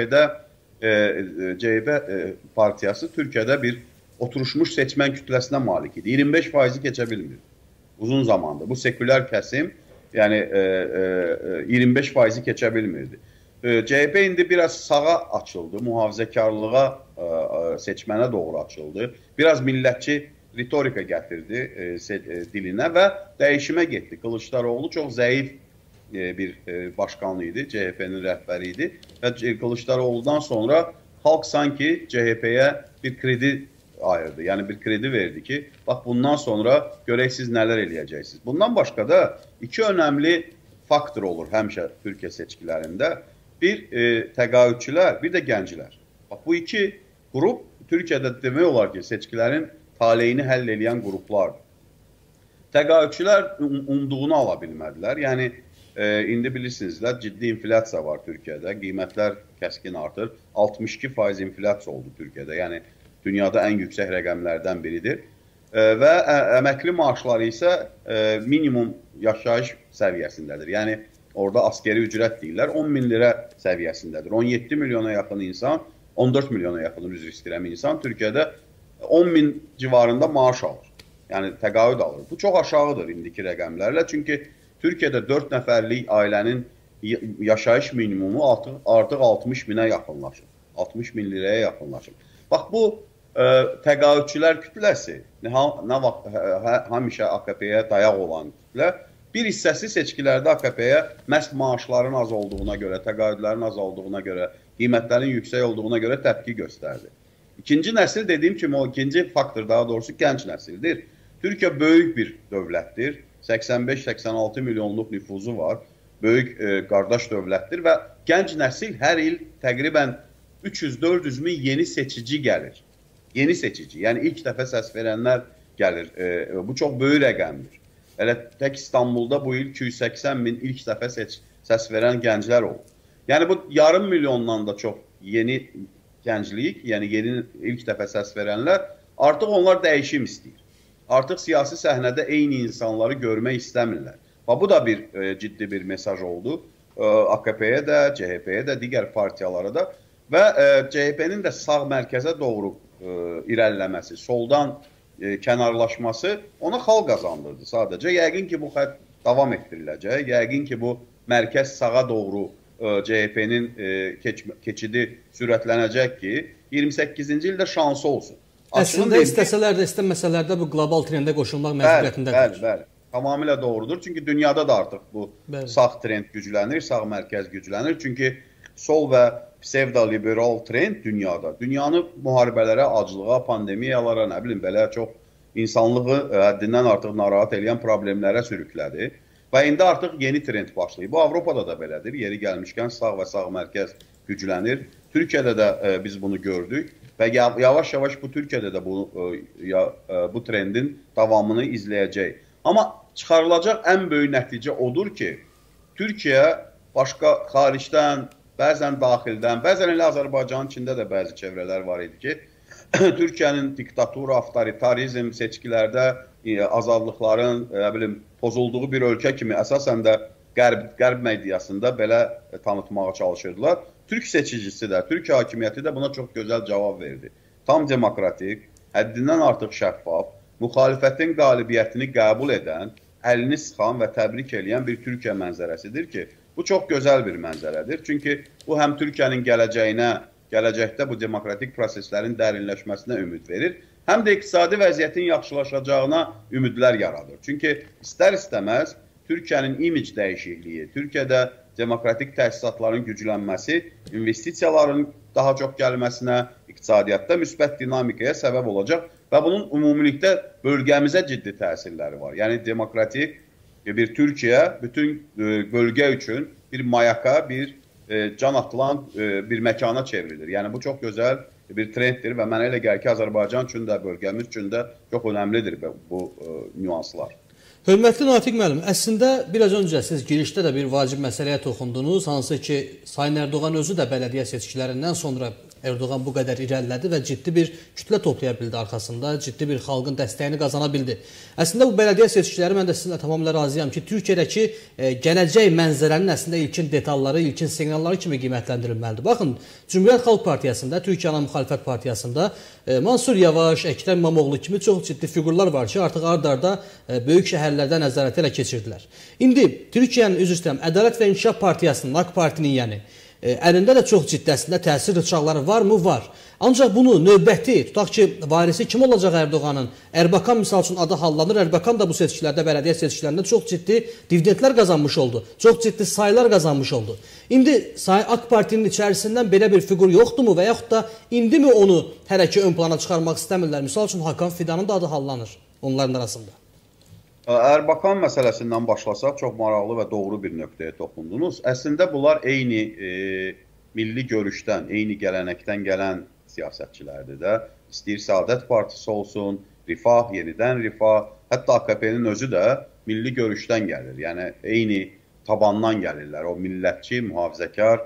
CHP partiyası Türkiyədə bir oturuşmuş seçmən kütləsinə malik idi. 25% keçə bilmir. Uzun zamanda. Bu sekülər kəsim, yəni 25% keçə bilmirdi. CHP indi biraz sağa açıldı, mühafizəkarlığa seçmənə doğru açıldı. Biraz millətçi ritorika gətirdi dilinə və dəyişimə getdi. Kılıçdaroğlu çox zəif bir başkan idi, CHP-nin rəhbəri idi və Kılıçdaroğlu'dan sonra xalq sanki CHP-yə bir kredi ayırdı, yəni bir kredi verdi ki, bax bundan sonra görək siz nələr eləyəcəksiniz. Bundan başqa da iki önəmli faktor olur həmişə Türkiyə seçkilərində. Bir təqaüdçülər, bir də gənclər. Bax bu iki qrup Türkiyədə demək olar ki, seçkilərin taleyini həll edən qruplardır. Təqaüdçülər umduğunu ala bilmədilər. Yəni indi bilirsinizlər, ciddi inflyasiya var Türkiyədə. Qiymətlər kəskin artır. 62% inflyasiya oldu Türkiyədə. Yəni dünyada ən yüksək rəqəmlərdən biridir. Və əməkli maaşları isə minimum yaşayış səviyyəsindədir. Yəni orada askeri ücrət deyirlər, 10 min lira səviyyəsindədir. 17 milyona yaxın insan, 14 milyona yaxın üzr istəyirəm insan Türkiyədə 10 min civarında maaş alır. Yəni təqaüd alır. Bu çox aşağıdır indiki rəqəmlərlə. Çünki Türkiyədə 4 nəfərlik ailənin yaşayış minimumu artıq 60 minə yaxınlaşır. 60 min liraya yaxınlaşır. Bax bu təqaüdçülər kütləsi, həmişə AKP-yə dayaq olan kütlə, bir hissəsi seçkilərdə AKP-yə məhz maaşların az olduğuna görə, təqaüdlərin az olduğuna görə, qiymətlərin yüksək olduğuna görə təpki göstərdi. İkinci nəsil dediyim kimi, o ikinci faktor daha doğrusu gənc nəsildir. Türkiyə böyük bir dövlətdir. 85-86 milyonluq nüfuzu var. Böyük qardaş dövlətdir və gənc nəsil hər il təqribən 300-400 min yeni seçici gəlir. Yeni seçici, yəni ilk dəfə səs verənlər gəlir. Bu çox böyük rəqəmdir. Elə tək İstanbulda bu il 280 min ilk dəfə səs verən gənclər oldu. Yəni bu yarım milyondan da çox yeni gənclik, yəni yeni ilk dəfə səs verənlər, artıq onlar dəyişim istəyir. Artıq siyasi səhnədə eyni insanları görmək istəmirlər. Bu da bir ciddi bir mesaj oldu. AKP-yə də, CHP-yə də, digər partiyalara da və CHP-nin də sağ mərkəzə doğru irəliləməsi, soldan kənarlaşması ona xalq qazandırdı sadəcə. Yəqin ki, bu xətt davam etdiriləcək. Yəqin ki, bu mərkəz sağa doğru CHP-nin keçidi sürətlənəcək ki, 28-ci ildə şansı olsun. Əslində istəsələr də, istəməsələr də bu qlobal trendə qoşulmaq məcburiyyətindədir. Bəli. Tamamilə doğrudur. Çünki dünyada da artıq bu sağ trend güclənir, sağ mərkəz güclənir. Çünki sol və psevdo-liberal trend dünyada. Dünyanı müharibələrə, acılığa, pandemiyalara, nə bilim, belə çox insanlığı həddindən artıq narahat edən problemlərə sürüklədi. Və indi artıq yeni trend başlayıb. Bu Avropada da belədir. Yeri gəlmişkən sağ və sağ mərkəz güclənir. Türkiyədə də biz bunu gördük. Və yavaş-yavaş bu Türkiyədə də bu trendin davamını izləyəcək. Amma çıxarılacaq ən böyük nəticə odur ki, Türkiyə başqa xaricdən, bəzən daxildən, bəzən elə Azərbaycanın içində də bəzi çevrələr var idi ki, Türkiyənin diktatura, avtoritarizm, seçkilərdə azadlıqların pozulduğu bir ölkə kimi əsasən də Qərb mediasında belə tanıtmağa çalışırdılar. Türk seçicisi də, Türk hakimiyyəti də buna çox gözəl cavab verdi. Tam demokratik, həddindən artıq şəffaf, müxalifətin qalibiyyətini qəbul edən, əlini sıxan və təbrik edən bir Türkiyə mənzərəsidir ki, bu çox gözəl bir mənzərədir. Çünki bu həm Türkiyənin gələcəyinə, gələcəkdə bu demokratik proseslərin dərinləşməsinə ümid verir, həm də iqtisadi vəziyyətin yaxşılaşacağına ümidlər yaradır. Çünki istər-istəməz Türkiyənin imic dəyişikliyi, Türkiyədə demokratik təsisatların güclənməsi, investisiyaların daha çox gəlməsinə, iqtisadiyyatda müsbət dinamikaya səbəb olacaq və bunun ümumilikdə bölgəmizə ciddi təsirləri var. Yəni demokratik bir Türkiyə bütün bölgə üçün bir mayaka, bir can atılan bir məkana çevrilir. Yəni bu çox gözəl bir trenddir və mənə elə gəlir ki, Azərbaycan üçün də, bölgəmiz üçün də çox önəmlidir bu nüanslar. Hörmətli Natiq müəllim, əslində biraz öncə siz girişdə də bir vacib məsələyə toxundunuz, hansı ki, Sayın Erdoğan özü də bələdiyyə seçkilərindən sonra Erdoğan bu qədər irəlilədi və ciddi bir kütlə toplaya bildi arxasında, ciddi bir xalqın dəstəyini qazana bildi. Əslində bu bələdiyyə seçkiləri mən də sizinlə tamamilə razıyam ki, Türkiyədəki gələcək mənzərənin əslində ilkin detalları, ilkin siqnalları kimi qiymətləndirilməlidir. Baxın, Cümhuriyyət Xalq Partiyasında, Türkiyənin müxalifət partiyasında Mansur Yavaş, Əkrəm İmamoğlu kimi çox ciddi fiqurlar var ki, artıq ard-arda böyük şəhərlərdə nəzarəti elə keçirdilər. İndi Türkiyənin, üzr istəyirəm, Ədalət və İnkişaf Partiyasının, AK Partinin yəni, əlində də çox ciddi əslində təsir rıçaqları varmı? Var. Ancaq bunu növbəti, tutaq ki, varisi kim olacaq Erdoğanın? Erbakan misal üçün adı hallanır. Erbakan da bu seçkilərdə, bələdiyyə seçkilərində çox ciddi dividendlər qazanmış oldu. Çox ciddi saylar qazanmış oldu. İndi AK Partinin içərisindən belə bir fiqur yoxdurmu və yaxud da indimi onu hələ ki ön plana çıxarmaq istəmirlər? Misal üçün Hakan Fidanın da adı hallanır onların arasında. Erbakan məsələsindən başlasaq, çox maraqlı və doğru bir nöqtəyə toxundunuz. Əslində bunlar eyni milli görüşdən, eyni gələnəkdən gələn siyasətçilərdir də. İstəyir Səadət Partisi olsun, Rifah, Yenidən Rifah, hətta AKP-nin özü də milli görüşdən gəlir. Yəni, eyni tabandan gəlirlər. O millətçi, mühafizəkar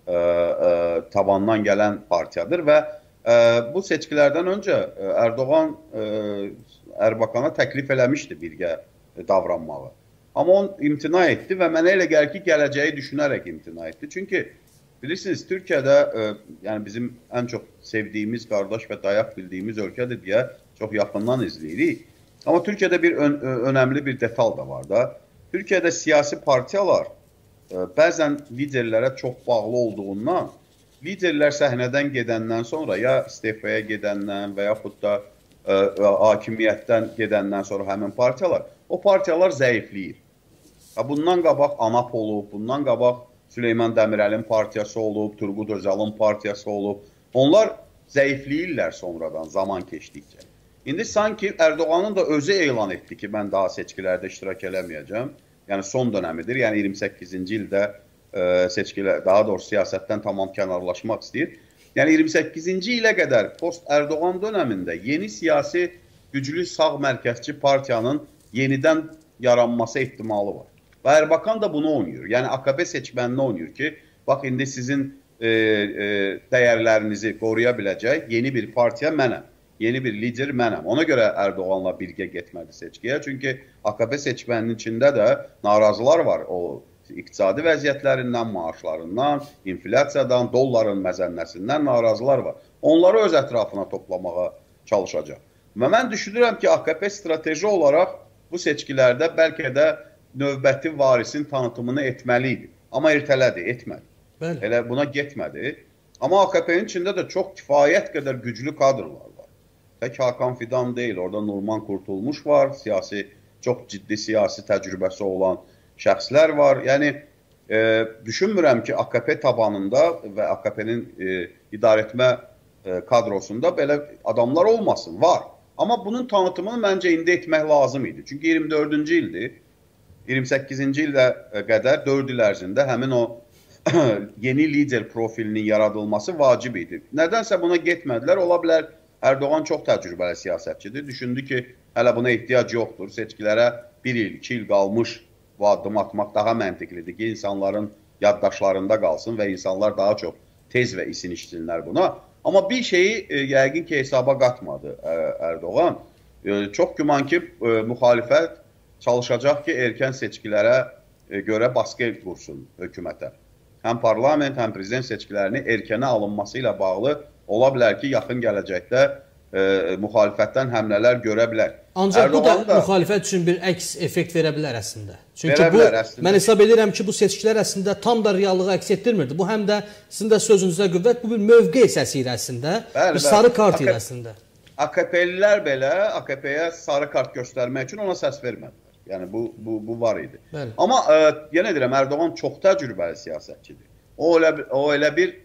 tabandan gələn partiyadır və bu seçkilərdən öncə Erdoğan Erbakana təklif eləmişdi birgə davranmağı. Amma o imtina etdi və mənə elə gəlir ki, gələcəyi düşünərək imtina etdi. Çünki bilirsiniz, Türkiyədə yəni bizim ən çox sevdiyimiz, qardaş və dayaq bildiyimiz ölkədir deyə çox yaxından izləyirik. Amma Türkiyədə bir önəmli bir detal da var da. Türkiyədə siyasi partiyalar bəzən liderlərə çox bağlı olduğundan, liderlər səhnədən gedəndən sonra ya istifaya gedəndən və yaxud da hakimiyyətdən gedəndən sonra həmin partiyalar, o partiyalar zəifləyir. Bundan qabaq ANAP olub, bundan qabaq Süleyman Dəmirəlin partiyası olub, Turqut Özalın partiyası olub. Onlar zəifləyirlər sonradan, zaman keçdikcə. İndi sanki Erdoğanın da özü elan etdi ki, mən daha seçkilərdə iştirak eləməyəcəm. Yəni son dönəmidir. Yəni 28-ci ildə seçkilər, daha doğrusu siyasətdən tamam kənarlaşmaq istəyir. Yəni 28-ci ilə qədər post Erdoğan dönəmində yeni siyasi güclü sağ mərkəzçi partiyanın yenidən yaranması ehtimalı var. Və Erbakan da bunu oynayır. Yəni AKP seçmənini oynayır ki, bax indi sizin dəyərlərinizi qoruya biləcək yeni bir partiya mənəm. Yeni bir lider mənəm. Ona görə Erdoğanla birgə getmədi seçkiyə. Çünki AKP seçməninin içində də narazılar var. O iqtisadi vəziyyətlərindən, maaşlarından, inflyasiyadan, dolların məzənnəsindən narazılar var. Onları öz ətrafına toplamağa çalışacaq. Və mən düşünürəm ki, AKP strateji olaraq bu seçkilərdə bəlkə də növbəti varisin tanıtımını etməli idi. Amma ertələdi, etmədi. Bəli. Elə buna getmədi. Amma AKP-nin içində də çox kifayət qədər güclü kadrlar var. Tək Hakan Fidan deyil, orada Nurman Kurtulmuş var, çox ciddi siyasi təcrübəsi olan şəxslər var. Yəni, düşünmürəm ki, AKP tabanında və AKP-nin idarəetmə kadrosunda belə adamlar olmasın, var. Amma bunun tanıtımını məncə indi etmək lazım idi. Çünki 24-cü ildir, 28-ci ildə qədər 4 il ərzində həmin o yeni lider profilinin yaradılması vacib idi. Nədənsə buna getmədilər, ola bilər Erdoğan çox təcrübəli siyasətçidir. Düşündü ki, hələ buna ehtiyac yoxdur. Seçkilərə 1 il, 2 il qalmış bu addım atmaq daha məntiqlidir ki, insanların yaddaşlarında qalsın və insanlar daha çox tez və isin işsinlər buna. Amma bir şeyi yəqin ki, hesaba qatmadı Erdoğan. Çox güman ki, müxalifət çalışacaq ki, erkən seçkilərə görə baskı qursun hökumətə. Həm parlament, həm prezident seçkilərini erkənə alınması ilə bağlı ola bilər ki, yaxın gələcəkdə müxalifətdən həmlələr görə bilər. Ancaq bu da müxalifət üçün bir əks effekt verə bilər əslində. Çünki mən hesab edirəm ki, bu seçkilər əslində tam da reallığı əks etdirmirdi. Bu həm də sizin də sözünüzə qüvvət, bu bir mövqe səsi ilə əslində, bir sarı kart ilə əslində. AKP'lilər belə AKP-yə sarı kart göstərmək üçün ona səs vermədilər. Yəni bu var idi. Bəli. Amma yenə deyirəm, Erdoğan çox təcrübəli siyasətçidir. O elə bir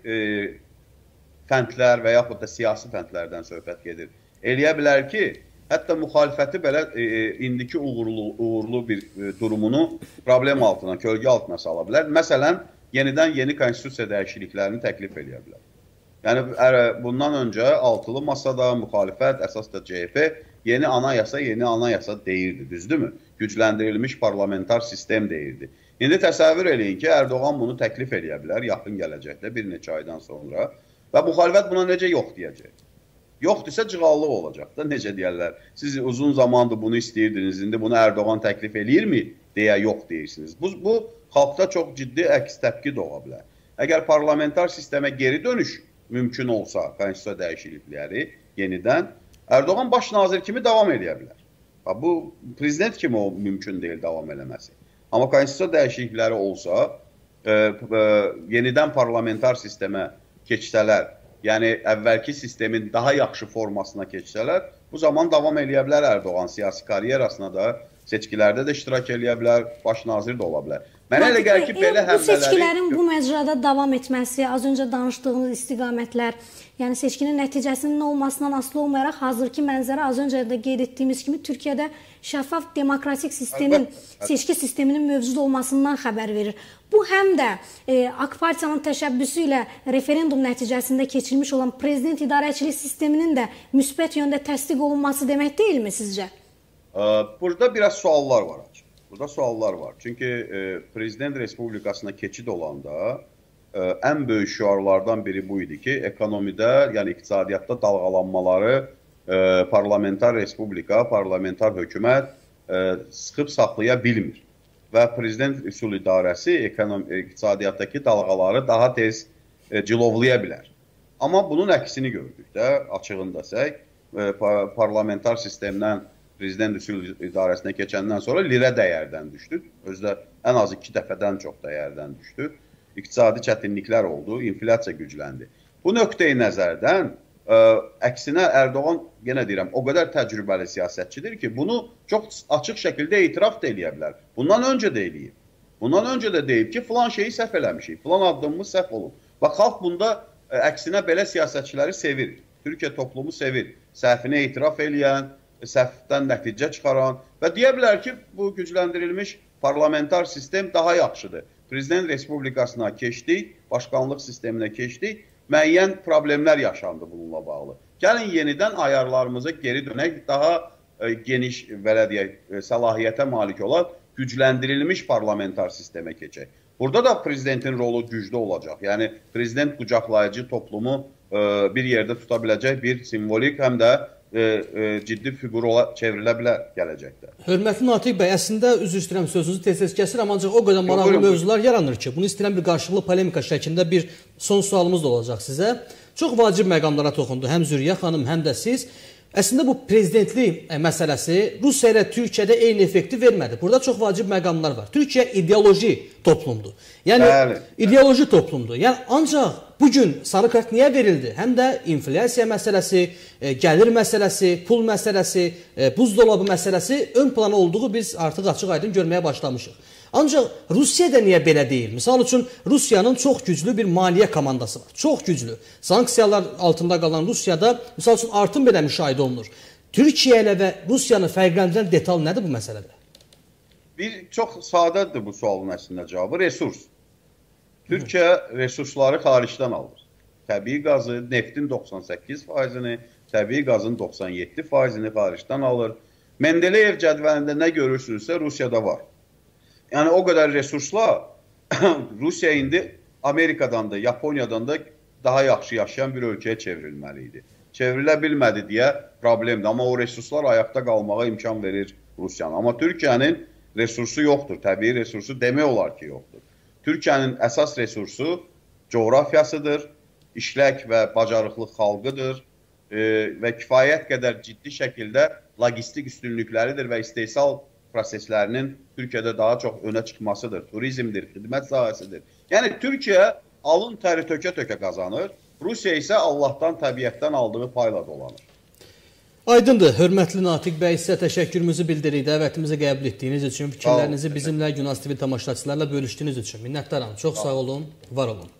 fəndlər və yaxud da siyasi fəndlərdən söhbət gedir. Eləyə bilər ki, hətta müxalifəti belə indiki uğurlu bir durumunu problem altına, kölgə altına sala bilər. Məsələn, yenidən yeni konstitusiya dəyişikliklərini təklif eləyə bilər. Yəni, bundan öncə altılı masada müxalifət, əsas da CHP yeni anayasa deyirdi, düzdürmü? Gücləndirilmiş parlamentar sistem deyirdi. İndi təsəvvür eləyin ki, Erdoğan bunu təklif eləyə bilər yaxın gələcəkdə, bir neçə aydan sonra. Və müxalifət buna necə yox deyəcək? Yoxdursa cığallıq olacaq da, necə deyərlər. Siz uzun zamandır bunu istəyirdiniz, indi bunu Erdoğan təklif eləyirmi deyə yox deyirsiniz. Bu xalqda çox ciddi əks təpki doğa bilər. Əgər parlamentar sistemə geri dönüş mümkün olsa, konstitusiya dəyişiklikləri yenidən, Erdoğan baş nazir kimi davam edə bilər. Bu, prezident kimi o mümkün deyil davam eləməsi. Amma konstitusiya dəyişiklikləri olsa, yenidən parlamentar sistemə keçsələr, yəni əvvəlki sistemin daha yaxşı formasına keçsələr, bu zaman davam eləyə bilər Erdoğan siyasi karyerasına da, seçkilərdə də iştirak eləyə bilər, baş nazir də ola bilər. Mənə elə gəlir ki, belə həmlələri... Bu seçkilərin bu məcrada davam etməsi, az öncə danışdığınız istiqamətlər, yəni seçkinin nəticəsinin olmasından asılı olmayaraq hazırki mənzərə az öncə də qeyd etdiyimiz kimi Türkiyədə şəffaf demokratik sistemin, seçki sisteminin mövcud olmasından xəbər verir. Bu həm də AK Partiyanın təşəbbüsü ilə referendum nəticəsində keçirilmiş olan prezident idarəçilik sisteminin də müsbət yöndə təsdiq olunması demək deyilmi sizcə? Burada biraz suallar var. Burada suallar var. Çünki Prezident Respublikasına keçid olanda ən böyük şüarlardan biri bu idi ki, ekonomidə, yəni iqtisadiyyatda dalğalanmaları parlamentar respublika, parlamentar hökumət sıxıb saxlaya bilmir. Və Prezident Üsul İdarəsi iqtisadiyyatdakı dalğaları daha tez cilovlaya bilər. Amma bunun əksini gördük də, açığında desək, parlamentar sistemdən Prezident Üsul İdarəsinə keçəndən sonra lirə dəyərdən düşdü. Özdə ən az 2 dəfədən çox dəyərdən düşdü. İqtisadi çətinliklər oldu, inflyasiya gücləndi. Bu nöqteyi nəzərdən, əksinə Erdoğan, yenə deyirəm, o qədər təcrübəli siyasətçidir ki, bunu çox açıq şəkildə etiraf da eləyə bilər. Bundan öncə də eləyib. Bundan öncə də deyib ki, filan şeyi səhv eləmişik, filan addımımız səhv olub. Və xalq bunda əksinə belə siyasətçiləri sevir. Türkiyə toplumu sevir. Səhvini etiraf eləyən, səhvdən nəticə çıxaran və deyə bilər ki, bu gücləndirilmiş parlamentar sistem daha yaxşıdır. Prezident Respublikasına keçdik, başkanlıq sisteminə keçdik, müəyyən problemlər yaşandı bununla bağlı. Gəlin yenidən ayarlarımıza geri dönək, daha geniş belə deyək, səlahiyyətə malik olan gücləndirilmiş parlamentar sistemə keçək. Burada da prezidentin rolu güclü olacaq. Yəni, prezident qucaqlayıcı toplumu bir yerdə tuta biləcək bir simvolik, həm də ciddi fiqur çevrilə bilər gələcəkdə. Hörmətli Natiq bəy, əslində üzr istəyirəm sözünüzü tez-tez kəsirəm, ancaq o qədər maraqlı mövzular yaranır ki, bunu istəyirəm bir qarşılıqlı polemika şəklində bir son sualımız da olacaq sizə. Çox vacib məqamlara toxundu həm Züriyə xanım, həm də siz. Əslində bu prezidentlik məsələsi Rusiya ilə Türkiyədə eyni effekti vermədi. Burada çox vacib məqamlar var. Türkiyə ideoloji toplumdur. Yəni ideoloji toplumdur. Yəni ancaq bu gün sarı kart niyə verildi? Həm də inflyasiya məsələsi, gəlir məsələsi, pul məsələsi, buzdolabı məsələsi ön plana olduğu biz artıq açıq-aydın görməyə başlamışıq. Ancaq Rusiyada niyə belə deyil? Misal üçün Rusiyanın çox güclü bir maliyyə komandası var. Çox güclü. Sanksiyalar altında qalan Rusiyada misal üçün artım belə müşahidə olunur. Türkiyə ilə və Rusiyanı fərqləndirən detal nədir bu məsələdə? Çox sadədir bu sualın əslində cavabı. Resurs. Türkiyə resursları xaricdən alır. Təbii qazı, neftin 98%-ni, təbii qazın 97%-ni xaricdən alır. Mendeleyev cədvəlində nə görürsünüzsə Rusiyada var. Yəni o qədər resurslar Rusiya indi Amerikadan da, Yaponiyadan da daha yaxşı yaşayan bir ölkəyə çevrilməli idi. Çevrilə bilmədi deyə problemdir. Amma o resurslar ayaqda qalmağa imkan verir Rusiyanın. Amma Türkiyənin resursu yoxdur. Təbii resursu demək olar ki, yoxdur. Türkiyənin əsas resursu coğrafiyasıdır, işlək və bacarıqlı xalqıdır və kifayət qədər ciddi şəkildə logistik üstünlükləridir və istehsal proseslərinin Türkiyədə daha çox önə çıxmasıdır. Turizmdir, xidmət sahəsidir. Yəni Türkiyə alın təri tökə-tökə qazanır. Rusiya isə Allahdan, təbiətdən aldığı payla dolanır. Aydındır. Hörmətli Natiq bəy, sizə təşəkkürümüzü bildiririk. Dəvətimizi qəbul etdiyiniz üçün, fikirlərinizi bizimlə, Günas TV tamaşaçılarla bölüşdüyünüz üçün. Minnətdaram. Çox sağ olun, var olun.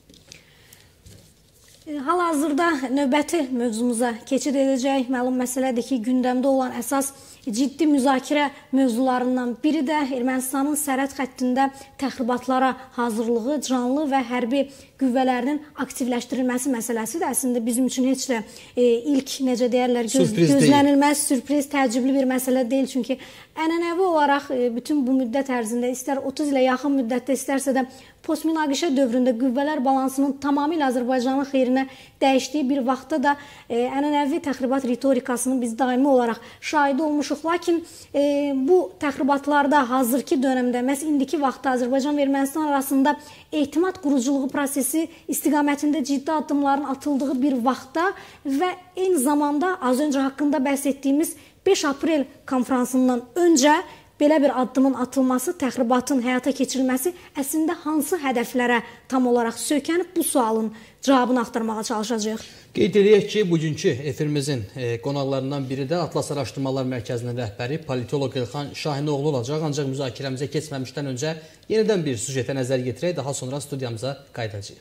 Hal-hazırda növbəti mövzumuza keçid edəcək. Məlum məsələdir ki, gündəmdə olan əsas ciddi müzakirə mövzularından biri də Ermənistanın sərhəd xəttində təxribatlara hazırlığı, canlı və hərbi qüvvələrinin aktivləşdirilməsi məsələsidir. Əslində bizim üçün heç də ilk, necə deyərlər, gözlənilməz, sürpriz, təəccüblü bir məsələ deyil. Çünki ənənəvi olaraq bütün bu müddət ərzində, istər 30 ilə yaxın müddətdə, istərsə də postmünaqişə dövründə qüvvələr balansının tamamilə Azərbaycanın xeyrinə dəyişdiyi bir vaxtda da ənənəvi təxribat ritorikasını biz daimi olaraq şahidi olmuşuq. Lakin bu təxribatlarda hazırki dönəmdə, məhz indiki vaxtda Azərbaycan və Ermənistan arasında etimad quruculuğu prosesi istiqamətində ciddi addımların atıldığı bir vaxtda və eyni zamanda az öncə haqqında bəhs etdiyimiz 5 aprel konfransından öncə belə bir addımın atılması, təxribatın həyata keçirilməsi əslində hansı hədəflərə tam olaraq söykənib, bu sualın cavabını axtarmağa çalışacağıq. Qeyd edək ki, bugünkü efirimizin qonaqlarından biri də Atlas Araşdırmalar Mərkəzinin rəhbəri politoloq İlxan Şahinoğlu olacaq. Ancaq müzakirəmizə keçməmişdən öncə yenidən bir süjetə nəzər yetirək, daha sonra studiyamıza qayıdacağıq.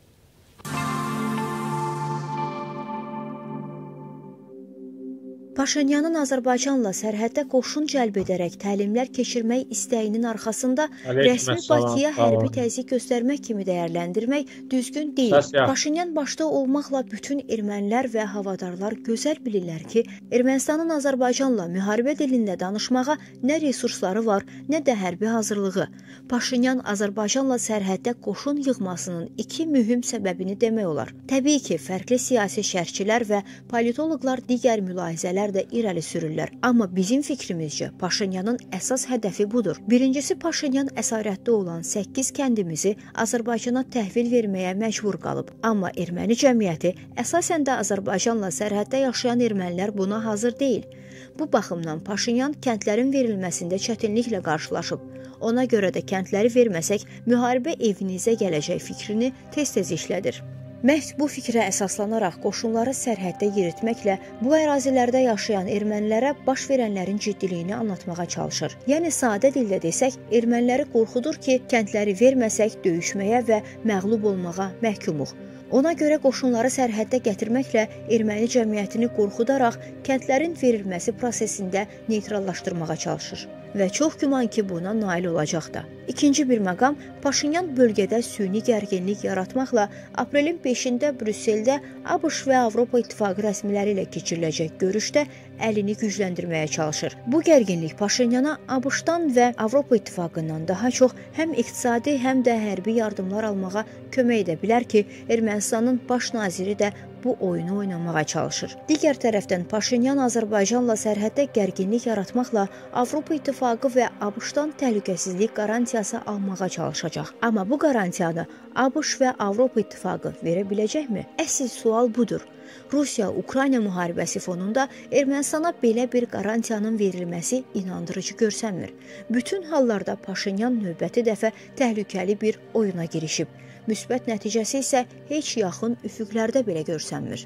Paşinyanın Azərbaycanla sərhəddə qoşun cəlb edərək təlimlər keçirmək istəyinin arxasında rəsmi Bakıya hərbi təzyiq göstərmək kimi dəyərləndirmək düzgün deyil. Paşinyan başda olmaqla bütün ermənilər və havadarlar gözəl bilirlər ki, Ermənistanın Azərbaycanla müharibə dilində danışmağa nə resursları var, nə də hərbi hazırlığı. Paşinyan Azərbaycanla sərhəddə qoşun yığmasının iki mühüm səbəbini demək olar. Təbii ki, fərqli siyasi şərhçilər və politoloqlar digər mülahizələr də irəli sürürlər. Amma bizim fikrimizcə Paşinyanın əsas hədəfi budur. Birincisi, Paşinyan əsarətdə olan 8 kəndimizi Azərbaycana təhvil verməyə məcbur qalıb. Amma erməni cəmiyyəti, əsasən də Azərbaycanla sərhəddə yaşayan ermənilər buna hazır deyil. Bu baxımdan Paşinyan kəndlərin verilməsində çətinliklə qarşılaşıb. Ona görə də kəndləri verməsək, müharibə evinizə gələcək fikrini tez-tez işlədir. Məhz bu fikrə əsaslanaraq qoşunları sərhəddə yeritməklə bu ərazilərdə yaşayan ermənilərə baş verənlərin ciddiliyini anlatmağa çalışır. Yəni sadə dildə desək, erməniləri qorxudur ki, kəndləri verməsək döyüşməyə və məğlub olmağa məhkumuq. Ona görə qoşunları sərhəddə gətirməklə erməni cəmiyyətini qorxudaraq kəndlərin verilməsi prosesində neytrallaşdırmağa çalışır və çox güman ki, buna nail olacaq da. İkinci bir məqam, Paşinyan bölgədə süni gərginlik yaratmaqla aprelin 5-də Brüsseldə ABŞ və Avropa İttifaqı rəsmiləri ilə keçiriləcək görüşdə əlini gücləndirməyə çalışır. Bu gərginlik Paşinyana ABŞ-dan və Avropa İttifaqından daha çox həm iqtisadi, həm də hərbi yardımlar almağa kömək edə bilər ki, Ermənistanın baş naziri də bu oyunu oynamağa çalışır. Digər tərəfdən Paşinyan Azərbaycanla sərhəddə gərginlik yaratmaqla Avropa İttifaqı və ABŞ-dan təhlükəsizlik qarantiyası almağa çalışacaq. Amma bu qarantiyanı ABŞ və Avropa İttifaqı verə biləcəkmi? Əsl sual budur. Rusiya-Ukrayna müharibəsi fonunda Ermənistana belə bir qarantiyanın verilməsi inandırıcı görsənmir. Bütün hallarda Paşinyan növbəti dəfə təhlükəli bir oyuna girişib. Müsbət nəticəsi isə heç yaxın üfüqlərdə belə görsənmir.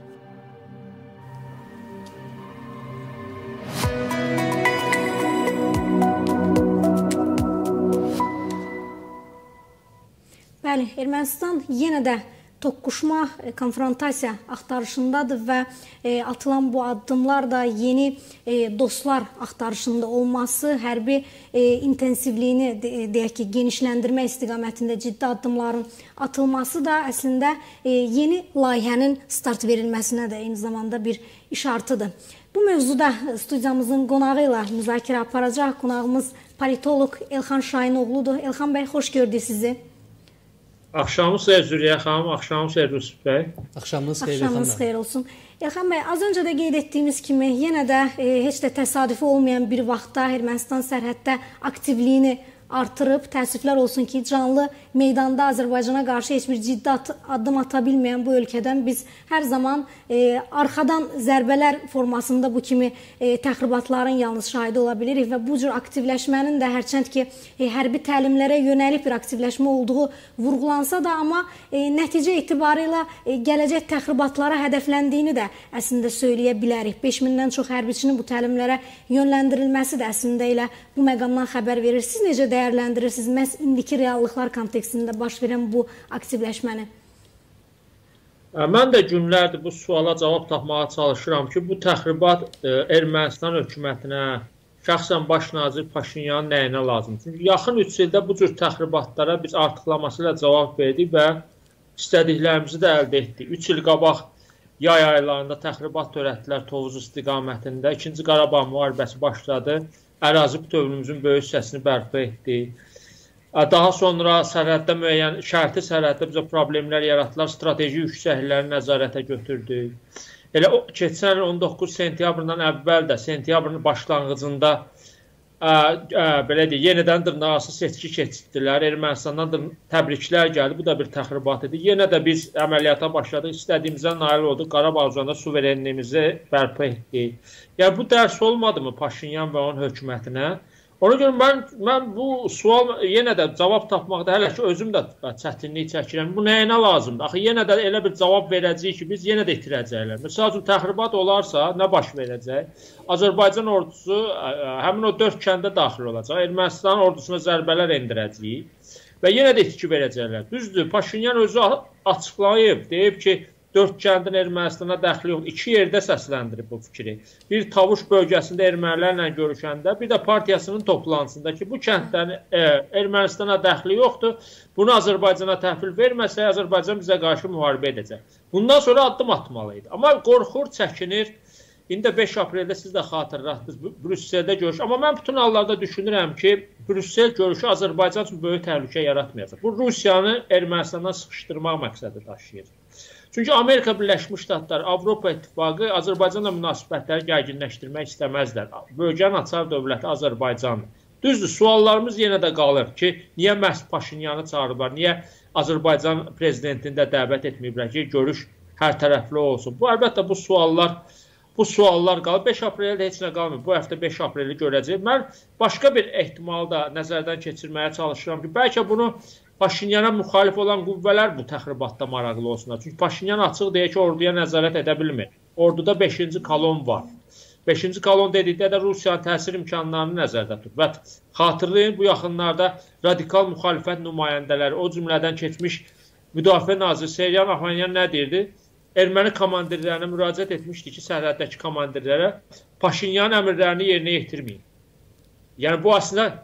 Bəli, Ermənistan yenə də toqquşma, konfrontasiya axtarışındadır və atılan bu addımlar da yeni dostlar axtarışında olması, hərbi intensivliyini deyək ki, genişləndirmə istiqamətində ciddi addımların atılması da əslində yeni layihənin start verilməsinə də eyni zamanda bir işartıdır. Bu mövzuda studiyamızın qonağı ilə müzakirə aparacaq. Qonağımız politoloq Elxan Şahinoğludur. Elxan bəy, xoş gördük sizi. Axşamınız xeyir Züleyyə xanım, axşamınız xeyir Yusuf bəy. Axşamınız xeyir. Axşamınız xeyir olsun. Elxan bəy, az öncə də qeyd etdiyimiz kimi yenə də heç də təsadüfi olmayan bir vaxtda Ermənistan sərhəddə aktivliyini artırıb. Təəssüflər olsun ki, canlı meydanda Azərbaycana qarşı heç bir ciddi addım ata bilməyən bu ölkədən biz hər zaman arxadan zərbələr formasında bu kimi təxribatların yalnız şahidi ola bilirik və bu cür aktivləşmənin də hərçənd ki, hərbi təlimlərə yönəlib bir aktivləşmə olduğu vurğulansa da, amma nəticə etibarıyla gələcək təxribatlara hədəfləndiyini də əslində söyləyə bilərik. 5000-dən çox hərbiçinin bu təlimlərə yönləndirilməsi də əslində elə bu məqamdan xəbər verir. Siz necə dəyərləndirirsiniz məhz indiki reallıqlar kontekstində baş verən bu aktivləşməni? Mən də günlərdir bu suala cavab tapmağa çalışıram ki, bu təxribat Ermənistan hökumətinə, şəxsən baş nazir Paşinyanın nəyinə lazımdır? Çünki yaxın 3 ildə bu cür təxribatlara biz artıqlaması ilə cavab verdik və istədiklərimizi də əldə etdik. 3 il qabaq yay aylarında təxribat törətdilər Tovuz istiqamətində. 2-ci Qarabağ müharibəsi başladı. Ərazi bütövlüyümüzün böyük hissəsini bərpa etdi. Daha sonra sərhəddə müəyyən, şərti sərhəddə bizə problemlər yaratdılar, strateji yüksəklikləri nəzarətə götürdük. Elə keçən 19 sentyabrından əvvəl də, sentyabrın başlanğıcında belə deyək, yenidən dırnaqarası seçki keçirdilər. Ermənistandan təbriklər gəldi, bu da bir təxribat idi. Yenə də biz əməliyyata başladıq, istədiyimizə nail olduq, Qarabağ üzərində suverenliyimizi bərpa etdik. Yəni, bu dərs olmadı mı Paşinyan və onun hökumətinə? Ona görə mən bu sual yenə də cavab tapmaqda hələ ki özüm də çətinlik çəkirəm. Bu nəyinə lazımdır? Axı yenə də elə bir cavab verəcəyik ki, biz yenə də itirəcəklər. Məsəl üçün təxribat olarsa nə baş verəcək? Azərbaycan ordusu həmin o 4 kəndə daxil olacaq. Ermənistan ordusuna zərbələr endirəcəyik və yenə də itki verəcəklər. Düzdür, Paşinyan özü açıqlayıb, deyib ki, 4 kəndin Ermənistana dəxli yox. 2 yerdə səsləndirib bu fikri. Bir Tavuş bölgəsində ermənilərlə görüşəndə, bir də partiyasının toplantısında ki, bu kəndlərin Ermənistana dəxli yoxdur. Bunu Azərbaycana təhvil verməsə, Azərbaycan bizə qarşı müharibə edəcək. Bundan sonra addım atmalıydı. Amma qorxur, çəkinir. İndi də 5 apreldə siz də xatırlatdınız, Brüsseldə görüş. Amma mən bütün hallarda düşünürəm ki, Brüssel görüşü Azərbaycan üçün böyük təhlükə yaratmayacaq. Bu, Rusiyanı Ermənistandan sıxışdırmaq məqsədi daşıyır. Çünki Amerika Birləşmiş Ştatları, Avropa İttifaqı Azərbaycanla münasibətləri gərginləşdirmək istəməzlər. Bölgənin açar dövləti Azərbaycandır. Düzdür, suallarımız yenə də qalır ki, niyə məhz Paşinyanı çağırıblar, niyə Azərbaycan prezidentini də dəvət etməyiblər ki, görüş hər tərəfli olsun. Bu, əlbəttə, bu suallar qalır. 5 apreldə heç nə qalmır. Bu həftə 5 apreli görəcəyik. Mən başqa bir ehtimalı da nəzərdən keçirməyə çalışıram ki, bəlkə bunu Paşinyana müxalif olan qüvvələr bu təxribatda maraqlı olsunlar. Çünki Paşinyan açıq deyək ki, orduya nəzarət edə bilmir. Orduda 5-ci kolon var. 5-ci kolon dedikdə də Rusiyanın təsir imkanlarını nəzərdə tutub. Və xatırlayın, bu yaxınlarda radikal müxalifət nümayəndələri, o cümlədən keçmiş Müdafiə naziri Seyran Ohanyan nə deyirdi? Erməni komandirlərinə müraciət etmişdi ki, sərhəddəki komandirlərə Paşinyan əmrlərini yerinə yetirməyin. Yəni bu aslında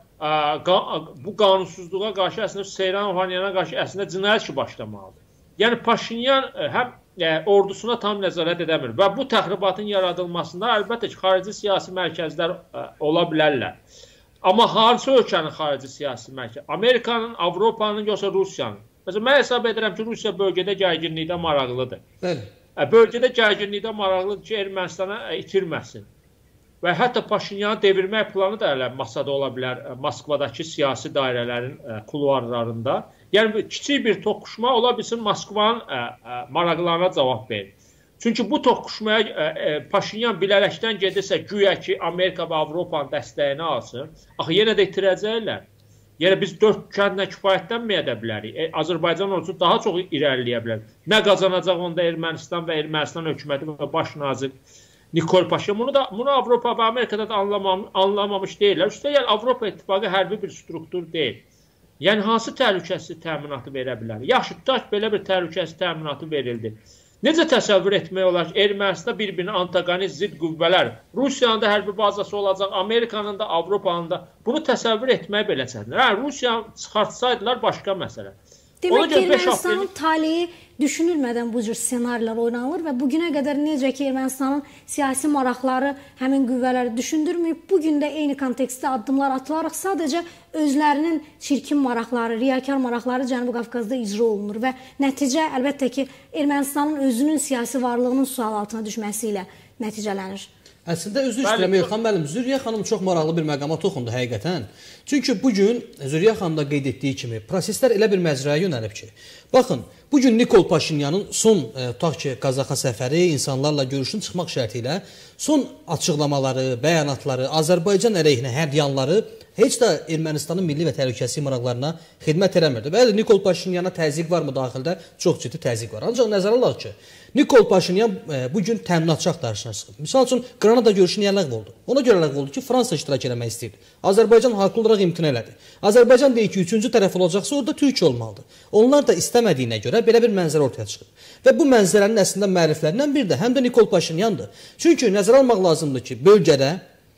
bu qanunsuzluğa qarşı əslində Seyran Ohanyana qarşı əslində cinayət işi başlamalıdır. Yəni Paşinyan həm ordusuna tam nəzarət edəmir və bu təxribatın yaradılmasında əlbəttə ki, xarici siyasi mərkəzlər ola bilərlər. Amma hansı ölkənin xarici siyasi mərkəzi? Amerikanın, Avropanın, yoxsa Rusiyanın? Məsələn, mən hesab edirəm ki, Rusiya bölgədə gərginlikdə maraqlıdır. Bölgədə gərginlikdə maraqlıdır ki, Ermənistana itirməsin. Və hətta Paşinyanı devirmək planı da elə masada ola bilər Moskvadakı siyasi dairələrin kuluarlarında. Yəni, kiçik bir toqquşma ola bilsin Moskvanın maraqlarına cavab verir. Çünki bu toqquşmaya Paşinyan bilərəkdən gedirsə, güya ki, Amerika və Avropanın dəstəyini alsın, axı yenə də itirəcəklər. Yəni, biz 4 kəndlə kifayətlənməyə də bilərik. Azərbaycan ordusu daha çox irəliləyə bilər. Nə qazanacaq onda Ermənistan və Ermənistan hökuməti və baş nazir Nikol Paşinyan. Bunu Avropa və Amerikada da anlamamış deyirlər. Üstəgəl Avropa İttifaqı hərbi bir struktur deyil. Yəni, hansı təhlükəsizlik təminatı verə bilər? Yaxşı, tutaq belə bir təhlükəsizlik təminatı verildi. Necə təsəvvür etmək olar ki, Ermənistanda bir-birini antagonist zid qüvvələr, Rusiyanın da hərbi bazası olacaq, Amerikanın da, Avropanın da, bunu təsəvvür etmək belə çətindir. Rusiyanı çıxartsaydılar başqa məsələ. Demək ki, Ermənistanın taleyi düşünülmədən bu cür ssenarilər oynanılır və bugünə qədər necə ki, Ermənistanın siyasi maraqları həmin qüvvələri düşündürməyib, bugün də eyni kontekstdə addımlar atılaraq sadəcə özlərinin çirkin maraqları, riyakar maraqları Cənubi Qafqazda icra olunur və nəticə əlbəttə ki, Ermənistanın özünün siyasi varlığının sual altına düşməsi ilə nəticələnir. Əslində, üzr istəyirəm, Elxan müəllim, Zülriyə xanım çox maraqlı bir məqama toxundu həqiqətən. Çünki bugün Zülriyə xanım da qeyd etdiyi kimi proseslər elə bir məcraya yönəlib ki, baxın, bugün Nikol Paşinyanın son, tutaq ki, Qazaxa səfəri, insanlarla görüşün çıxmaq şərti ilə son açıqlamaları, bəyanatları, Azərbaycan əleyhinə hədyanları heç də Ermənistanın milli və təhlükəsizlik maraqlarına xidmət eləmirdi. Bəli, Nikol Paşinyana təzyiq varmı daxildə? Çox ciddi təzyiq var. Ancaq nəzərə alaq ki, Nikol Paşinyan bugün təminatçı axtarışına çıxıb. Misal üçün, Qranada görüşü niyə ləğv oldu? Ona görə ləğv oldu ki, Fransa iştirak eləmək istəyirdi. Azərbaycan haqlı olaraq imtina elədi. Azərbaycan deyir ki, üçüncü tərəf olacaqsa, orada Türkiyə olmalıdır. Onlar da istəmədiyinə görə belə bir mənzərə ortaya çıxıb. Və bu mənzərənin əslində müəlliflərindən biri də həm də Nikol Paşinyandır. Çünki nəzərə almaq lazımdır ki, bölgədə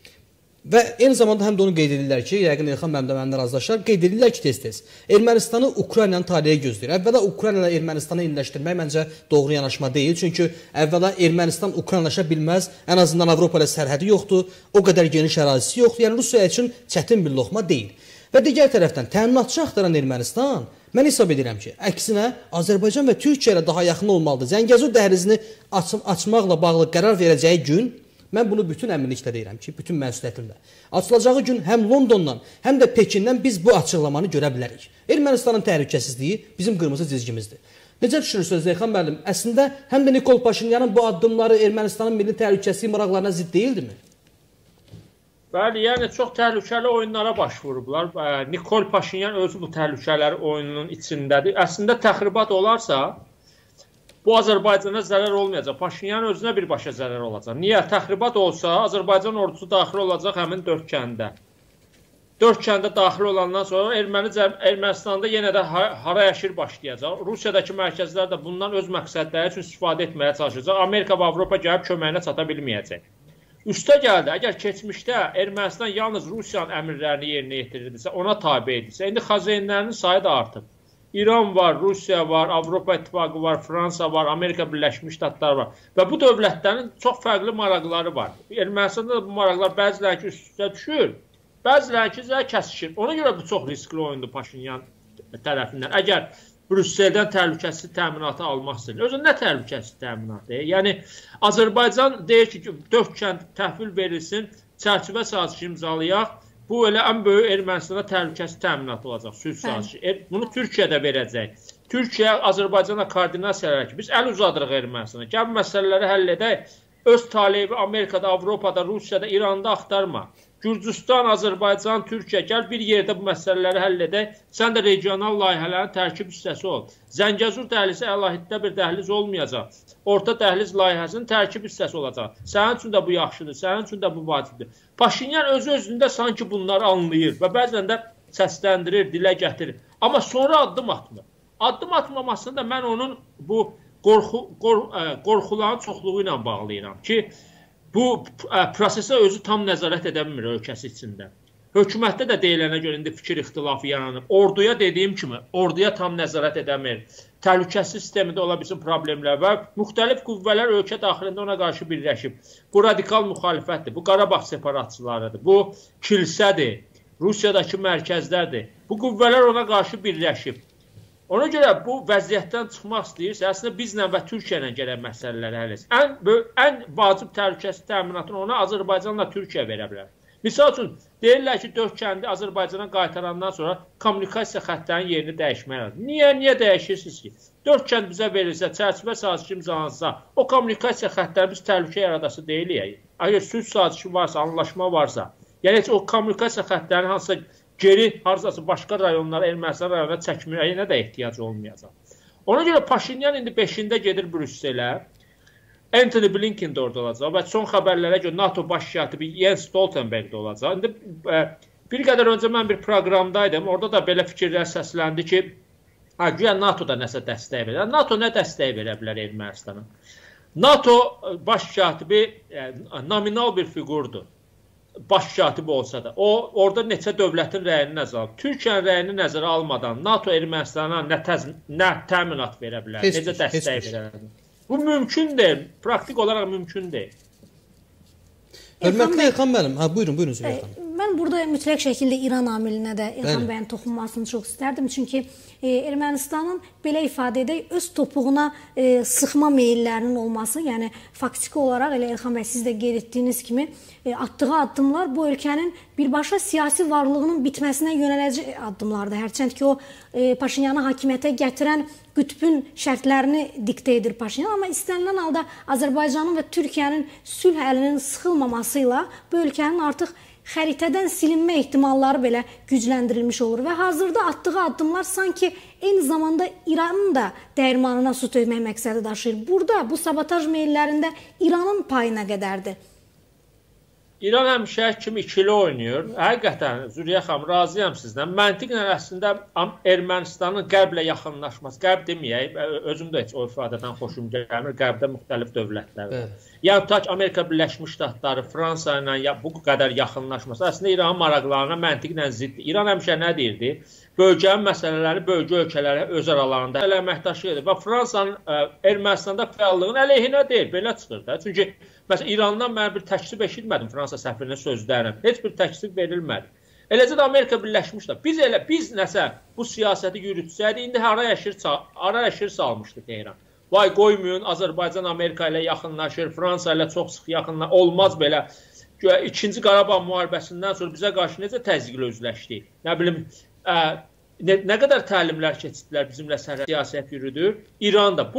və eyni zamanda həm də onu qeyd edirlər ki, yəqin Elxan müəllim də mənimlə razılaşar, qeyd edirlər ki, tez-tez Ermənistanı Ukraynanın taleyi gözləyir. Əvvəla Ukrayna ilə Ermənistanı eyniləşdirmək məncə doğru yanaşma deyil. Çünki əvvəla Ermənistan Ukraynalaşa bilməz, ən azından Avropa ilə sərhədi yoxdur, o qədər geniş ərazisi yoxdur. Yəni Rusiya üçün çətin bir loxma deyil. Və digər tərəfdən təminatçı axtaran Ermənistan, mən hesab edirəm ki, əksinə Azərbaycan və Türkiyə ilə daha yaxın olmalıdır. Zəngəzur dəhlizini açmaqla bağlı qərar verəcəyi gün, mən bunu bütün əminliklə deyirəm ki, bütün məsuliyyətimlə. Açılacağı gün həm Londondan, həm də Pekindən biz bu açıqlamanı görə bilərik. Ermənistanın təhlükəsizliyi bizim qırmızı cizgimizdir. Necə düşünürsünüz Elxan müəllim? Əslində həm də Nikol Paşinyanın bu addımları Ermənistanın milli təhlükəsizlik maraqlarına zidd deyildimi? Bəli, yəni çox təhlükəli oyunlara baş vurublar. Nikol Paşinyan özü bu təhlükələri oyununun içindədir. Əslində təxribat olarsa, bu Azərbaycana zərər olmayacaq. Paşinyan özünə birbaşa zərər olacaq. Niyə? Təxribat olsa, Azərbaycan ordusu daxil olacaq həmin 4 kəndə. 4 kəndə daxil olandan sonra Ermənistanda yenə də hara-yaşır başlayacaq. Rusiyadakı mərkəzlər də bundan öz məqsədləri üçün istifadə etməyə çalışacaq. Amerika və Avropa gəlib köməyinə çata bilməyəcək. Üstə gəldi, əgər keçmişdə Ermənistan yalnız Rusiyanın əmrlərini yerinə yetirirdisə, ona tabe edirsə, indi xazeynlərinin sayı da artıb. İran var, Rusiya var, Avropa İttifaqı var, Fransa var, Amerika Birləşmiş Ştatları var. Və bu dövlətlərin çox fərqli maraqları var. Ermənistanda da bu maraqlar bəziləri üst-üstə düşür, bəziləri ki, kəsişir. Ona görə bu çox riskli oyundur Paşinyan tərəfindən. Əgər Brüsseldən təhlükəsizlik təminatı almaq istəyir. Özü nə təhlükəsizlik təminatı? Yəni, Azərbaycan deyir ki, 4 kənd təhvil verilsin, çərçivə sazişi imzalayaq. Bu elə ən böyük Ermənistana təhlükəsizlik təminatı olacaq, sülh sazişi. Bunu Türkiyə də verəcək. Türkiyə Azərbaycanla koordinasiyalar ki, biz əl uzadırıq Ermənistana. Gəl məsələləri həll edək. Öz taleyi Amerikada, Avropada, Rusiyada, İranda axtarma. Gürcüstan, Azərbaycan, Türkiyə, gəl bir yerdə bu məsələləri həll edək. Sən də regional layihələrin tərkib hissəsi ol. Zəngəzur dəhlizi əlahiddə bir dəhliz olmayacaq. Orta dəhliz layihəsinin tərkib hissəsi olacaq. Sənin üçün də bu yaxşıdır, sənin üçün də bu vacibdir. Paşinyan özü-özündə sanki bunları anlayır və bəzən də səsləndirir, dilə gətirir. Amma sonra addım atmır. addım atmamasını da mən onun bu qorxuların çoxluğu ilə bağlayıram ki, bu prosesə özü tam nəzarət edə bilmir ölkəsi içində. Hökumətdə də deyilənə görə indi fikir ixtilafı yaranıb. Orduya dediyim kimi, orduya tam nəzarət edəmir. Təhlükəsizlik sistemində ola bilsin problemlər var. Müxtəlif qüvvələr ölkə daxilində ona qarşı birləşib. Bu radikal müxalifətdir, bu Qarabağ separatçılarıdır, bu kilsədir, Rusiyadakı mərkəzlərdir. Bu qüvvələr ona qarşı birləşib. Ona görə bu vəziyyətdən çıxmaq istəyirsə, əslində bizlə və Türkiyə ilə gələn məsələləri həll etsin. Ən vacib təhlükəsizlik təminatını ona Azərbaycanla Türkiyə verə bilər. Misal üçün, deyirlər ki, 4 kəndi Azərbaycana qaytarandan sonra kommunikasiya xəttlərinin yerini dəyişmək lazım. Niyə dəyişirsiniz ki? 4 kənd bizə verilsə, çərçivə sazişi imzalansa, o kommunikasiya xəttləri biz təhlükə yaradası deyilik. Əgər sülh sazişi varsa, anlaşma varsa, yəni o kommunikasiya xəttlərinin hansısa geri, hansısa başqa rayonlara, Ermənistan rayonuna çəkməyinə də ehtiyac olmayacaq. Ona görə Paşinyan indi 5-də gedir Brüsselə. Antony Blinken də orada olacaq və son xəbərlərə görə NATO baş katibi Jens Stoltenberg də olacaq. İndi bir qədər öncə mən bir proqramdaydım, orada da belə fikirlər səsləndi ki, güya NATO da nəsə dəstək verir. NATO nə dəstək verə bilər Ermənistana? NATO baş katibi nominal bir figurdur, baş katibi olsa da. O, orada neçə dövlətin rəyini nəzərə alır. Türkiyənin rəyini nəzərə almadan NATO Ermənistana nə təminat verə bilər, necə dəstək verə bilər? Bu mümkün deyil, praktik olaraq mümkün deyil. Hörmətli Elxan müəllim, buyurun Züleyxa xanım. Mən burada mütləq şəkildə İran amilinə də Elxan bəyin toxunmasını çox istərdim. Çünki Ermənistanın belə ifadə edək, öz topuğuna sıxma meyillərinin olması, yəni faktiki olaraq elə Elxan bəy siz də qeyd etdiyiniz kimi atdığı addımlar bu ölkənin birbaşa siyasi varlığının bitməsinə yönələcək addımlardır. Hərçənd ki, o Paşinyanı hakimiyyətə gətirən qütbün şərtlərini diktə edir Paşinyan, amma istənilən halda Azərbaycanın və Türkiyənin sülh əlinin sıxılmaması ilə bu ölkənin artıq xəritədən silinmə ehtimalları belə gücləndirilmiş olur və hazırda atdığı addımlar sanki eyni zamanda İranın da dəyirmanına su tökmək məqsədi daşıyır. Burada bu sabotaj meyillərində İranın payı nə qədərdir? İran həmişə kimi ikili oynayır. Həqiqətən Züleyxa xanım, razıyam sizdən. Məntiqlə əslində Ermənistanın qərblə yaxınlaşması, qərb deməyək, özüm də heç o ifadədən xoşum gəlmir, qərbdə müxtəlif dövlətlər var. Yəni ta ki Amerika Birləşmiş Ştatları, Fransa ilə bu qədər yaxınlaşması əslində İranın maraqlarına məntiqlə ziddir. İran həmişə nə deyirdi? Bölgənin məsələləri bölgə ölkələri öz aralarında əməkdaşlıq edir və Fransanın Ermənistanda fəallığının əleyhinə deyil, belə çıxır da. Çünki məsələn İrandan mən bir təklif eşitmədim Fransa səfirinin sözlərinə. Heç bir təklif verilmədi. Eləcə də Amerika Birləşmiş Ştatları. Biz nəsə bu siyasəti yürütsəydi, indi ara əşir salmışdı Tehran. Vay qoymayın, Azərbaycan Amerika ilə yaxınlaşır, Fransa ilə çox sıx yaxınlaşır. Olmaz belə. İkinci Qarabağ müharibəsindən sonra bizə qarşı necə təzyiqlə üzləşdik? Nə bilim, nə qədər təlimlər keçirdilər bizimlə siyasət yürüdür. İran da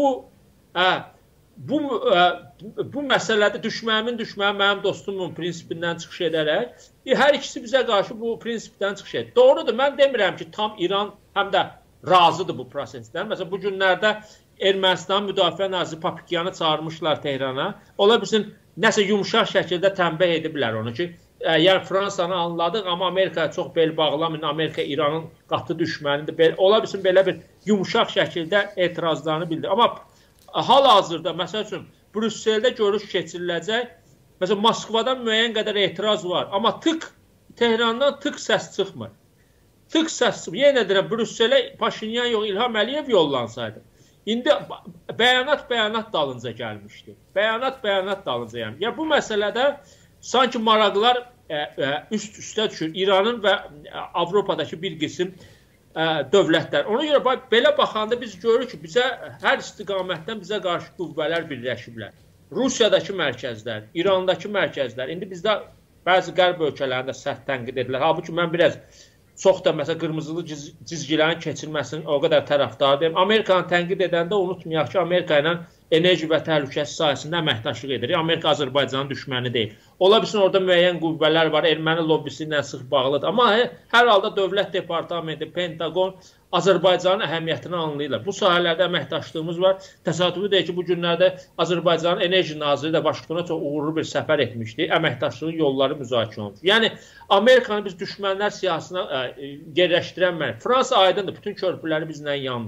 bu məsələdə düşmənim mənim dostumun prinsipindən çıxış edərək hər ikisi bizə qarşı bu prinsipdən çıxış edir. Doğrudur, mən demirəm ki, tam İran həm də razıdır bu prosesdən. Məsələn, bu günlərdə Ermənistan Müdafiə naziri Papikyanı çağırmışlar Tehrana. Ola bilsin, nəsə yumuşaq şəkildə tənbih ediblər onu ki, yəni Fransanı anladıq, amma Amerikaya çox bel bağlamayın, Amerika İranın qatı düşmənidir. Ola bilsin, belə bir yumuşaq şəkildə etirazlarını bildirir. Amma hal-hazırda, məsəl üçün, Brüsseldə görüş keçiriləcək, məsələn, Moskvadan müəyyən qədər etiraz var, amma Tehrandan səs çıxmır. Səs çıxmır. Yenə deyirəm, Brüsselə Paşinyan yox, İlham Əliyev yollansaydı. İndi bəyanat dalınca gəlmişdi. Bəyanat dalınca gəlmişdi. Yəni, bu məsələdə sanki maraqlar üst-üstə düşür. İranın və Avropadakı bir qism dövlətlər. Ona görə belə baxanda biz görürük ki, hər istiqamətdən bizə qarşı qüvvələr birləşiblər. Rusiyadakı mərkəzlər, İrandakı mərkəzlər. İndi bizdə bəzi qərb ölkələrində sərt tənqid edilir. Halbuki mən biraz çox da məsələn qırmızılı cizgilərin keçirilməsinin o qədər tərəfdarıyam. Amerikanı tənqid edəndə unutmayaq ki, Amerika ilə enerji və təhlükəsizlik sahəsində əməkdaşlıq edir. Amerika Azərbaycanın düşməni deyil. Ola bilsin orada müəyyən qüvvələr var, erməni lobbisi ilə sıx bağlıdır. Amma hər halda Dövlət Departamenti, Pentagon Azərbaycanın əhəmiyyətini anlayırlar. Bu sahələrdə əməkdaşlığımız var. Təsadüfi deyil ki, bu günlərdə Azərbaycanın enerji naziri də Vaşinqtona çox uğurlu bir səfər etmişdi. Əməkdaşlığın yolları müzakirə olunmuş. Yəni Amerikanı biz düşmənlər siyasına yerləşdirənməyik. Fransa aydındır, bütün körpüləri bizlə yandırıb.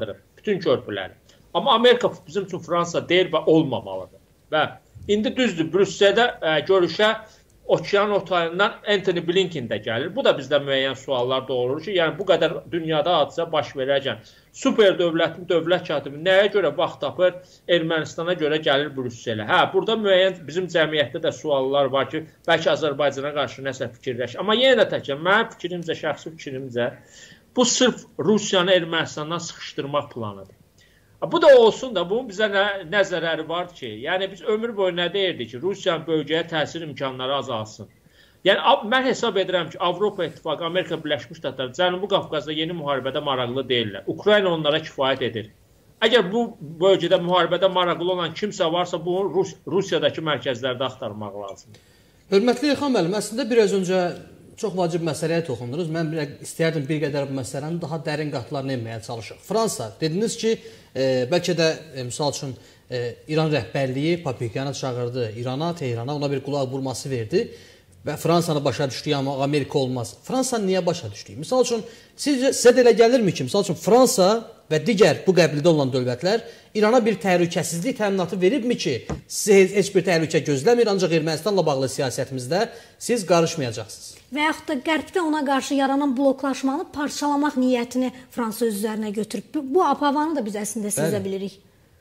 bütün körpüləri. Amma Amerika bizim üçün Fransa deyil və olmamalıdır. Və indi düzdür, Brüsseldə görüşə Okean otayından Anthony Blinken də gəlir. Bu da bizdə müəyyən suallar doğurur ki, yəni bu qədər dünyada hadisə baş verərkən super dövlətin dövlət katibi nəyə görə vaxt tapır, Ermənistana görə gəlir Brüsselə. Hə, burada müəyyən bizim cəmiyyətdə də suallar var ki, bəlkə Azərbaycana qarşı nəsə fikirləş. Amma yenə də təkcə mənim fikrimcə, şəxsi fikrimcə bu sırf Rusiyanı Ermənistandan sıxışdırmaq planıdır. Bu da olsun da bunun bizə nə zərəri var ki? Yəni biz ömür boyu nə deyirdik ki, Rusiyanın bölgəyə təsir imkanları azalsın. Yəni mən hesab edirəm ki, Avropa İttifaqı, Amerika Birləşmiş Ştatları Cənubi Qafqazda yeni müharibədə maraqlı deyirlər. Ukrayna onlara kifayət edir. Əgər bu bölgədə müharibədə maraqlı olan kimsə varsa, bunu Rusiyadakı mərkəzlərdə axtarmaq lazımdır. Hörmətli İlham müəllim, əslində biraz öncə çox vacib məsələyə toxundunuz. Mən istəyərdim bir qədər bu məsələnin daha dərin qatlarına enməyə çalışaq. Fransa, dediniz ki, bəlkə də misal üçün İran rəhbərliyi Papikyanı çağırdı İrana, Tehrana, ona bir qulaq vurması verdi və Fransanı başa düşdü, amma Amerika olmaz. Fransa niyə başa düşdü? Misal üçün, sizə də elə gəlirmi ki, misal üçün Fransa və digər bu qəbildə olan dövlətlər İrana bir təhlükəsizlik təminatı veribmi ki, siz heç bir təhlükə gözləmir, ancaq Ermənistanla bağlı siyasətimizdə siz qarışmayacaqsınız? Və yaxud da Qərbdə ona qarşı yaranan bloklaşmanı parçalamaq niyyətini Fransa öz üzərinə götürüb. Bu apavanı da biz əslində sizə bilirik.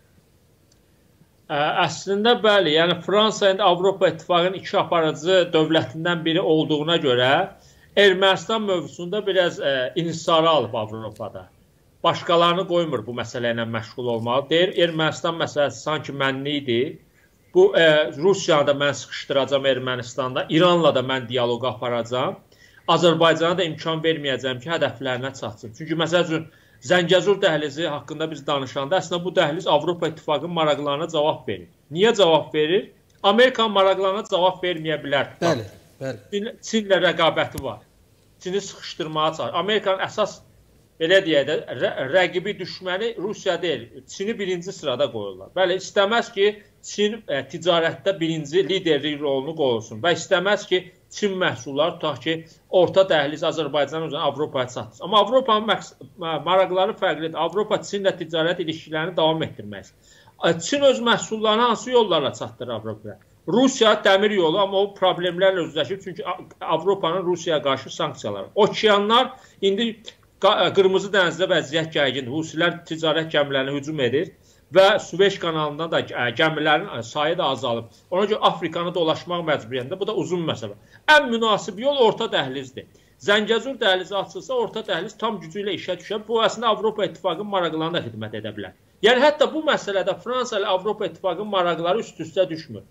Əslində bəli, yəni Fransa indi Avropa İttifaqının iki aparıcı dövlətindən biri olduğuna görə Ermənistan mövzusunda biraz insarı alıb Avropada. Başqalarını qoymur bu məsələ ilə məşğul olmalı. Deyir, Ermənistan məsələsi sanki mənli idi. Bu Rusiyanı da mən sıxışdıracam Ermənistanda, İranla da mən diyaloq aparacam. Azərbaycana da imkan verməyəcəm ki, hədəflərinə çatsın. Çünki məsəl üçün Zəngəzur dəhlizi haqqında biz danışanda əslində bu dəhliz Avropa İttifaqının maraqlarına cavab verir. Niyə cavab verir? Amerikanın maraqlarına cavab verməyə bilər. Bəli, bəli. Çinlə rəqabəti var. Çini sıxışdırmağa çalışır. Amerikanın əsas belə deyək də, rəqibi düşməni Rusiya deyil, Çini birinci sırada qoyurlar. Bəli, istəməz ki, Çin ticarətdə birinci liderlik rolunu qoyulsun və istəməz ki, Çin məhsulları tutaq ki, orta dəhliz Azərbaycan üzrə Avropaya çatsın. Amma Avropanın maraqları fərqlidir. Avropa Çinlə ticarət ilişkilərini davam etdirmək. Çin öz məhsullarını hansı yollarla çatdırır Avropaya? Rusiya dəmir yolu, amma o problemlərlə üzləşir. Çünki Avropanın Rusiyaya qarşı sanksiyaları. Okeanlar indi Qırmızı dənizdə vəziyyət gərgindir. Husilər ticarət gəmilərinə hücum edir və Süveyş kanalında da gəmilərin sayı da azalıb. Ona görə Afrikanı dolaşmaq məcburiyyətində. Bu da uzun məsələ. Ən münasib yol orta dəhlizdir. Zəngəzur dəhlizi açılsa, orta dəhliz tam gücü ilə işə düşər. Bu əslində Avropa İttifaqının maraqlarına da xidmət edə bilər. Yəni hətta bu məsələdə Fransa ilə Avropa İttifaqının maraqları üst-üstə düşmür.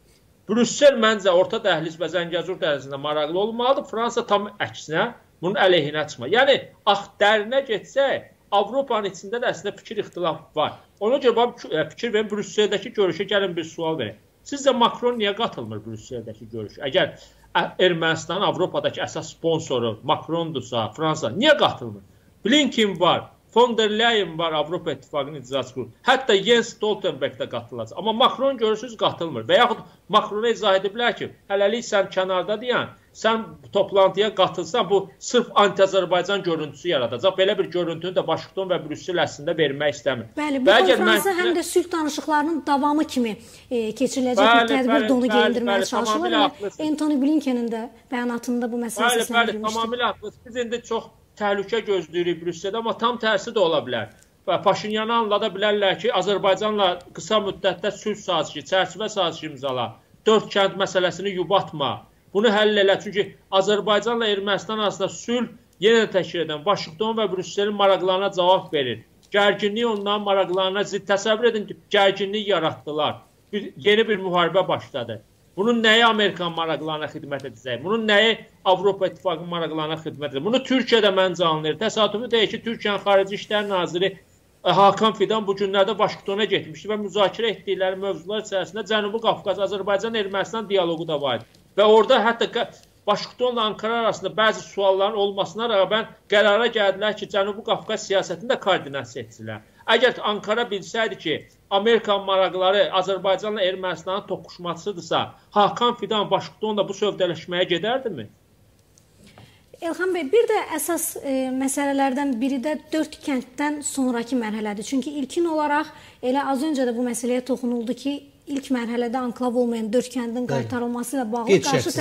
Brüssel məncə orta dəhliz və Zəngəzur dəhlizində maraqlı olmalıdır. Fransa tam əksinə bunun əleyhinə çıxma. Yəni, dərinə getsək, Avropanın içində də əslində fikir ixtilafı var. Ona görə fikir verin, Brüsseldəki görüşə gəlin bir sual verin. Sizcə Makron niyə qatılmır Brüsseldəki görüşə? Əgər Ermənistanın Avropadakı əsas sponsoru Makron'dursa, Fransa niyə qatılmır? Blinken var, von der Leyen var, Avropa İttifaqının icraçı qrupu. Hətta Jens Stoltenberg də qatılacaq. Amma Makron görürsünüz qatılmır. Və yaxud Makrona izah ediblər ki, hələlik sən kənarda deyən, sən toplantıya qatılsan, bu sırf anti-Azərbaycan görüntüsü yaradacaq. Belə bir görüntünü də Vaşinqton və Brüssel əslində vermək istəmir. Bəli, bu konfransa həm də sülh danışıqlarının davamı kimi keçiriləcək bir tədbir də onu geyindirməyə çalışılır. Anthony Blinkenin də bəyanatında bu məsələ səsləndirilmişdir. Bəli, tamamilə haqlısınız. Biz indi çox təhlükə gözləyirik Brüsseldə, amma tam tərsi də ola bilər. Və Paşinyanı anlada bilərlər ki, Azərbaycanla qısa müddətdə sülh sazişi, çərçivə sazişi imzala, 4 kənd məsələsini yubatma. Bunu həll elə. Çünki Azərbaycanla Ermənistan arasında sülh yenə təşkil edən Vaşinqton və Brüsselin maraqlarına cavab verir. Gərginlik onların maraqlarına zidd. Təsəvvür edin ki, gərginlik yaratdılar. Yeni bir müharibə başladı. Bunun nəyi Amerikan maraqlarına xidmət edəcək? Bunun nəyi Avropa İttifaqının maraqlarına xidmət edəcək? Bunu Türkiyədə məncə anlayır. Təsadüfi deyək ki, Türkiyənin Xarici İşlər Naziri Hakan Fidan bu günlərdə Vaşinqtona getmişdi və müzakirə etdikləri mövzular içərisində Cənubi Qafqaz, Azərbaycan, Ermənistan dialoqu da var idi. Və orada hətta Vaşinqtonla Ankara arasında bəzi sualların olmasına rəğbən qərara gəldilər ki, Cənubi Qafqaz siyasətini də koordinasiya etsinlər. Əgər Ankara bilsəydi ki, Amerikan maraqları Azərbaycanla Ermənistanın toqquşmasıdırsa, Hakan Fidan Vaşinqtonla bu sövdələşməyə gedərdimi? Elxan bəy, bir də əsas məsələlərdən biri də 4 kənddən sonraki mərhələdir. Çünki ilkin olaraq elə az öncə də bu məsələyə toxunuldu ki, ilk mərhələdə anklav olmayan 4 kəndin qaytarılması ilə bağlı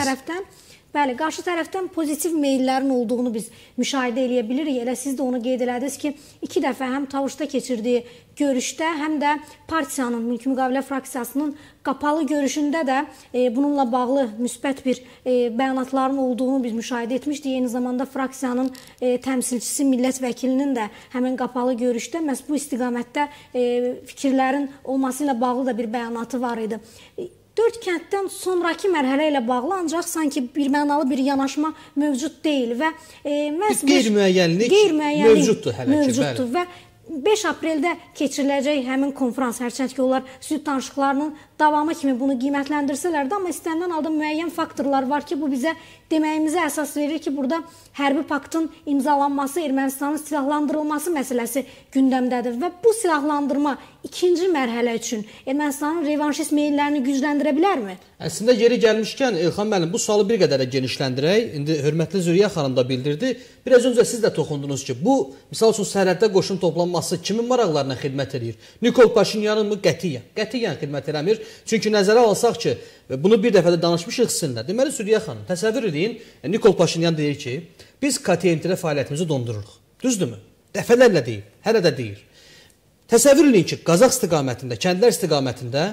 qarşı tərəfdən pozitiv meyllərin olduğunu biz müşahidə edə bilirik. Elə siz də onu qeyd elədiniz ki, 2 dəfə həm Tavuşda keçirdiyi görüşdə, həm də partiyanın, Mülki Müqavilə fraksiyasının qapalı görüşündə də bununla bağlı müsbət bir bəyanatların olduğunu biz müşahidə etmişdik. Eyni zamanda fraksiyanın təmsilçisi, millət vəkilinin də həmin qapalı görüşdə məhz bu istiqamətdə fikirlərin olması ilə bağlı da bir bəyanatı var idi. 4 kənddən sonraki mərhələ ilə bağlı ancaq sanki bir mənalı bir yanaşma mövcud deyil və qeyri-müəyyənlik mövcuddur hələ ki. Və 5 apreldə keçiriləcək həmin konfrans, hərçənd ki, onlar sülh danışıqlarının davamı kimi bunu qiymətləndirsələr də, amma istənilən halda müəyyən faktorlar var ki, bu bizə deməyimizə əsas verir ki, burada hərbi paktın imzalanması, Ermənistanın silahlandırılması məsələsi gündəmdədir və bu silahlandırma ikinci mərhələ üçün Ermənistanın revanşist meyillərini gücləndirə bilərmi? Əslində yeri gəlmişkən Elxan müəllim, bu sualı bir qədər də genişləndirək. İndi hörmətli Züriyə xanım da bildirdi. Biraz öncə siz də toxundunuz ki, bu misal üçün sərhəddə qoşun toplanması kimin maraqlarına xidmət edir? Nikol Paşinyanın mı? Qətiyyən xidmət eləmir. Çünki nəzərə alsaq ki, bunu bir dəfə də danışmışıq sizinlə. Deməli Züriyə xanım, təsəvvür edin, Nikol Paşinyan deyir ki, biz KTMT-də fəaliyyətimizi dondururuq. Düzdürmü? Dəfələrlə deyir, hələ də deyir. Təsəvvür edin ki, Qazax istiqamətində, kəndlər istiqamətində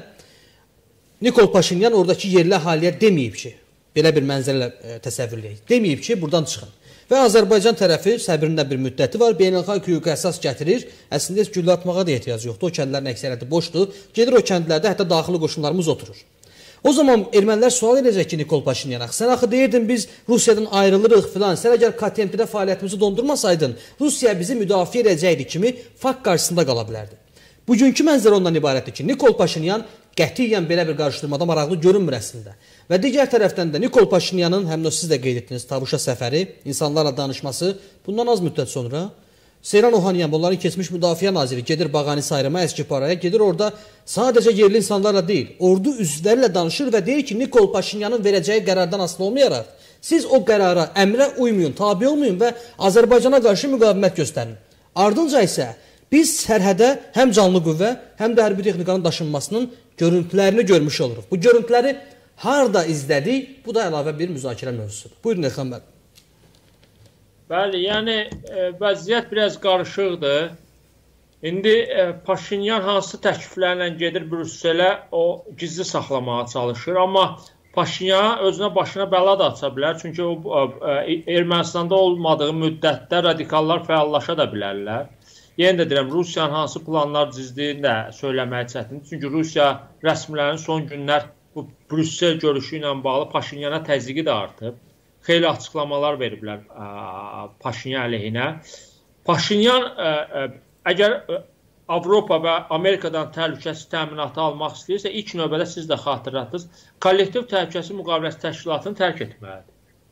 Nikol Paşinyan oradakı yerli əhaliyə deməyib ki, belə bir mənzərə təsəvvür edək. Deməyib ki, buradan çıxın. Və Azərbaycan tərəfi səbrində bir müddəti var, beynəlxalq hüquqa əsas gətirir. Əslində heç güllə atmağa da ehtiyac yoxdur. O kəndlərin əksəriyyəti boşdur. Gedir o kəndlərdə hətta daxili qoşunlarımız oturur. O zaman ermənilər sual edəcək ki, Nikol Paşinyana, sən axı deyirdin biz Rusiyadan ayrılırıq filan. Sən əgər KTMT-də fəaliyyətimizi dondurmasaydın, Rusiya bizi müdafiə edəcəkdi kimi fakt qarşısında qala bilərdi. Bugünkü mənzərə ondan ibarətdir ki, Nikol Paşinyan qətiyyən belə bir qarşıdurmada maraqlı görünmür əslində. Və digər tərəfdən də Nikol Paşinyanın, həm də siz də qeyd etdiniz, Tavuşa səfəri, insanlarla danışması, bundan az müddət sonra Seyran Ohanyan, bunların keçmiş müdafiə naziri, gedir Bağani Sayrıma, Əskiparaya, gedir orada sadəcə yerli insanlarla deyil, ordu üzvlərlə danışır və deyir ki, Nikol Paşinyanın verəcəyi qərardan asılı olmayaraq, siz o qərara, əmrə uymayın, tabi olmayın və Azərbaycana qarşı müqavimət göstərin. Ardınca isə biz sərhədə həm canlı qüvvə, həm də hərbi texnikanın daşınmasının görüntülərini görmüş oluruq. Bu görüntüləri harada izlədik? Bu da əlavə bir müzakirə mövzusudur. Buyurun Elxan müəllim. Bəli, yəni vəziyyət biraz qarışıqdır. İndi Paşinyan hansı təkliflərlə gedir Brüsselə, o gizli saxlamağa çalışır. Amma Paşinyana özünə başına bəla da aça bilər. Çünki o Ermənistanda olmadığı müddətdə radikallar fəallaşa da bilərlər. Yenə də deyirəm, Rusiyanın hansı planlar dizdiyini də söyləməyə çətindir. Çünki Rusiya rəsmilərinin son günlər bu Brüssel görüşü ilə bağlı Paşinyana təzyiqi də artıb. Xeyli açıqlamalar veriblər Paşinyan əleyhinə. Paşinyan əgər Avropa və Amerikadan təhlükəsizlik təminatı almaq istəyirsə, ilk növbədə siz də xatırlatdınız, kollektiv təhlükəsizlik müqaviləsi təşkilatını tərk etməlidir.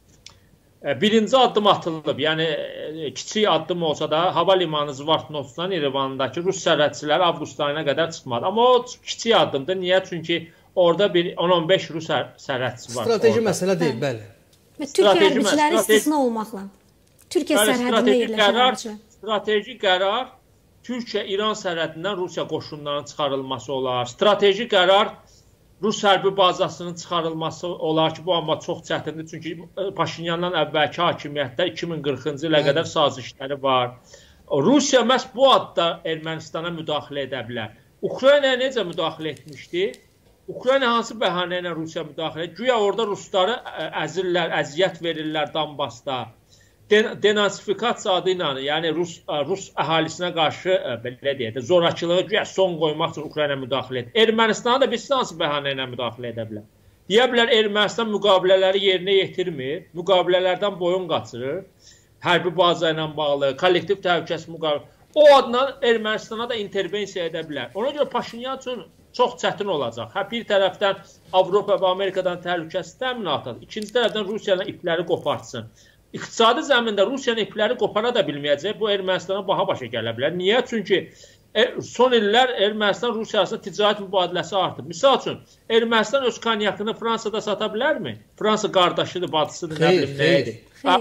Birinci addım atılıb, yəni kiçik addım olsa da hava limanı Zvartnotsdan İrəvandakı Rus sərhədçiləri avqust ayına qədər çıxmadı. Amma o kiçik addımdır. Niyə? Çünki orada bir 10-15 Rus sərhədçisi var. Strateji məsələ deyil, bəli. Və Türkiyə hərbiçiləri istisna olmaqla. Türkiyə sərhədində yerləşən hərbiçilər. Strateji qərar Türkiyə-İran sərhədindən Rusiya qoşunlarının çıxarılması olar. Strateji qərar Rus hərbi bazasının çıxarılması olar ki, bu amma çox çətindir. Çünki Paşinyandan əvvəlki hakimiyyətdə 2040-cı ilə qədər sazişləri var. Rusiya məhz bu adda Ermənistana müdaxilə edə bilər. Ukraynaya necə müdaxilə etmişdi? Ukrayna hansı bəhanə ilə Rusiya müdaxilə edir? Güya orada rusları əzirlər, əziyyət verirlər Donbasda. Denasifikasiya adı ilə, yəni Rus əhalisinə qarşı belə deyək də zorakılığı güya son qoymaq üçün Ukrayna müdaxilə edir. Ermənistana da biz hansı bəhanə ilə müdaxilə edə bilər? Deyə bilər Ermənistan müqavilələri yerinə yetirmir, müqavilələrdən boyun qaçırır, hərbi baza ilə bağlı, kollektiv təhlükəsizlik müqaviləsi. O adla Ermənistana da intervensiya edə bilər. Ona görə Paşinyan üçün çox çətin olacaq. Bir tərəfdən Avropa və Amerikadan təhlükəsizlik təminatı, ikinci tərəfdən Rusiyanın ipləri qopartsın. İqtisadi zəmində Rusiyanın ipləri qopara da bilməyəcək, bu Ermənistana baha başa gələ bilər. Niyə? Çünki son illər Ermənistan-Rusiya arasında ticarət mübadiləsi artıb. Misal üçün, Ermənistan öz konyakını Fransada sata bilərmi? Fransa qardaşıdır, bacısıdır, nə bilim, nəyidir?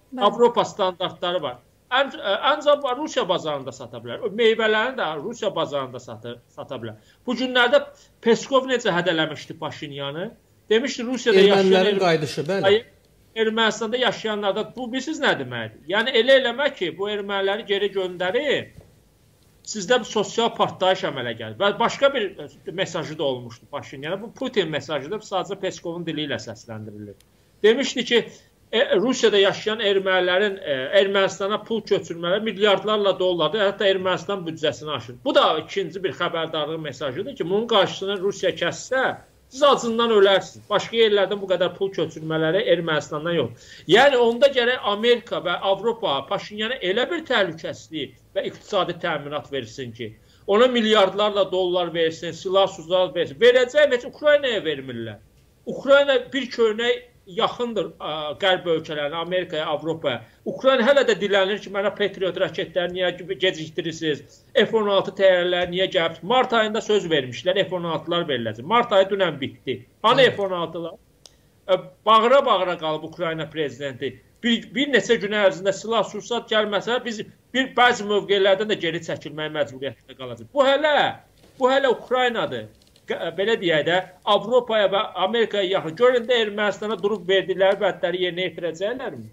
Avropa standartları var. Ancaq Rusiya bazarında sata bilər. Meyvələrini də Rusiya bazarında sata bilər. Bu günlərdə Peskov necə hədələmişdi Paşinyanı? Demişdi Rusiyada ermənilərin qayıdışı, bəli. Ermənistanda yaşayanlarda bu bilirsiniz nə deməkdir? Yəni elə eləmək ki, bu erməniləri geri göndərin, sizdə bir sosial partlayış əmələ gəlir. Və başqa bir mesajı da olmuşdu Paşinyana. Bu Putin mesajıdır, sadəcə Peskovun dili ilə səsləndirilir. Demişdi ki, Rusiyada yaşayan ermənilərin Ermənistana pul köçürmələri milyardlarla dollardır, hətta Ermənistan büdcəsini aşır. Bu da ikinci bir xəbərdarlıq mesajıdır ki, bunun qarşısını Rusiya kəssə, siz acından ölərsiniz. Başqa yerlərdən bu qədər pul köçürmələri Ermənistandan yox. Yəni, onda gərək Amerika və Avropa Paşinyana elə bir təhlükəsizlik və iqtisadi təminat versin ki, ona milyardlarla dollar versin, silah-suzlar versin. Verəcək, heç Ukraynaya vermirlər. Ukrayna bir köynək yaxındır qərb ölkələrinə, Amerikaya, Avropaya. Ukrayna hələ də dilənir ki, mənə Patriot raketləri niyə gecikdirirsiniz, F-16 təyyarələri niyə gəlib? Mart ayında söz vermişlər, F-16'lar veriləcək. Mart ayı dünən bitdi. Hani F-16'lar? Bağıra-bağıra qalıb Ukrayna prezidenti. Bir neçə gün ərzində silah-sursat gəlməsə, biz bəzi mövqelərdən də geri çəkilməyə məcburiyyətində qalacaq. Bu hələ Ukraynadır. Belə deyək də, Avropaya və Amerikaya yaxın. Görün də Ermənistana durub verdikləri vədləri yerinə yetirəcəklərmi?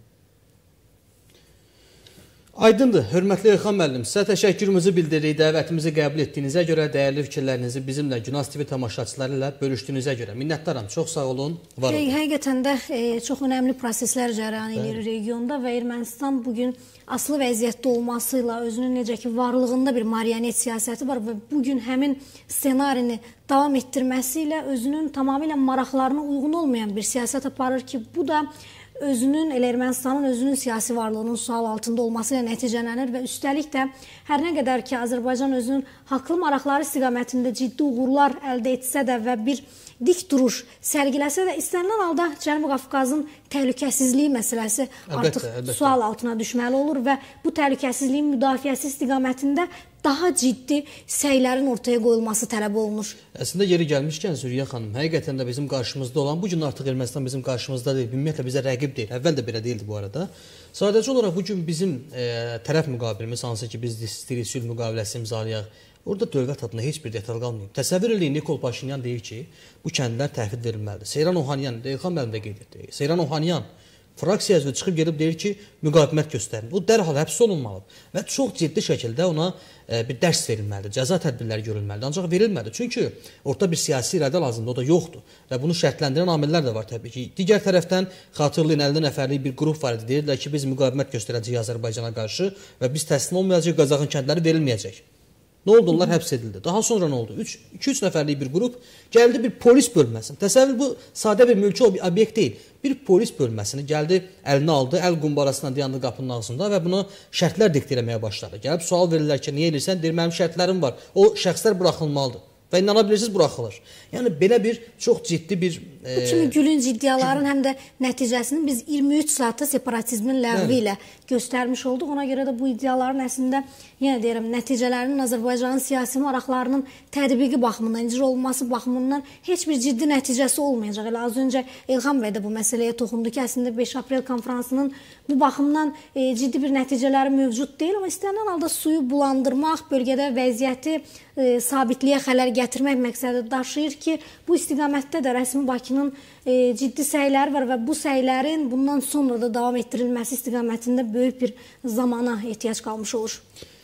Aydındır. Hörmətli Elxan müəllim, sizə təşəkkürümüzü bildiririk. Dəvətimizi qəbul etdiyinizə görə, dəyərli fikirlərinizi bizimlə Günas TV tamaşaçıları ilə bölüşdüyünüzə görə minnətdaram. Çox sağ olun, var olun. Həqiqətən də çox önəmli proseslər cərəyan edir regionda və Ermənistan bugün asılı vəziyyətdə olmasıyla özünün necə ki varlığında bir marionet siyasəti var və bugün həmin ssenarini davam etdirməsi ilə özünün tamamilə maraqlarına uyğun olmayan bir siyasət aparır ki, bu da özünün, Ermənistanın özünün siyasi varlığının sual altında olması ilə nəticələnir və üstəlik də hər nə qədər ki Azərbaycan özünün haqlı maraqları istiqamətində ciddi uğurlar əldə etsə də və bir dik duruş sərgiləsə də istənilən halda Cənubi Qafqazın təhlükəsizliyi məsələsi artıq sual altına düşməli olur və bu təhlükəsizliyin müdafiəsi istiqamətində daha ciddi səylərin ortaya qoyulması tələb olunur. Əslində yeri gəlmişkən Züriyə xanım, həqiqətən də bizim qarşımızda olan, bu gün artıq Ermənistan bizim qarşımızda deyil, ümumiyyətlə bizə rəqib deyil, əvvəl də belə deyildi bu arada. Sadəcə olaraq bugün bizim tərəf müqabilimiz, hansı ki biz istəyirik sülh müqaviləsi imzalayaq, orada dövlət adına heç bir detal qalmayıb. Təsəvvür eləyin, Nikol Paşinyan deyir ki, bu kəndlər təhvil verilməlidir. Seyran Ohanyan, Elxan müəllim də qeyd etdi. Seyran Ohanyan fraksiya üzvü çıxıb gedib deyir ki, müqavimət göstərin. O dərhal həbs olunmalıdır və çox ciddi şəkildə ona bir dərs verilməlidir, cəza tədbirləri görülməlidir. Ancaq verilmədi. Çünki orada bir siyasi iradə lazımdır, o da yoxdur. Və bunu şərtləndirən amillər də var təbii ki. Digər tərəfdən xatırlayın 50 nəfərlik bir qrup var idi. Deyirlər ki, biz müqavimət göstərəcəyik Azərbaycana qarşı və biz təslim olmayacağıq, Qazaxın kəndləri verilməyəcək. Nə oldu? Onlar həbs edildi. Daha sonra nə oldu? 2-3 nəfərlik bir qrup gəldi bir polis bölməsini. Təsəvvür, bu sadə bir mülki obyekt deyil. Bir polis bölməsini gəldi, əlinə aldı, əl qumbarasına dayandı qapının ağzında və buna şərtlər dikt eləməyə başladı. Gəlib sual verirlər ki, niyə eləyirsən? Deyir, mənim şərtlərim var. O şəxslər buraxılmalıdır. Və inana bilirsiniz, buraxılır. Yəni, belə bir çox ciddi bir... Bu kimi gülünc iddiaların həm də nəticəsini biz 23 saatda separatizmin ləğvi ilə göstərmiş olduq. Ona görə də bu iddiaların əslində, yenə deyirəm, nəticələrinin Azərbaycanın siyasi maraqlarının tədbiqi baxımından, icra olunması baxımından heç bir ciddi nəticəsi olmayacaq. Elə az öncə Elxan bəy də bu məsələyə toxundu ki, əslində 5 aprel konferansının bu baxımdan ciddi bir nəticələri mövcud deyil. Amma istənilən halda suyu bulandırmaq, bölgədə vəziyyəti sabitliyə xələl gətirmək məqsədi daşıyır ki, bu istiqamətdə də rəsmi Bakının ciddi səyləri var və bu səylərin bundan sonra da davam etdirilməsi istiqamətində böyük bir zamana ehtiyac qalmış olur.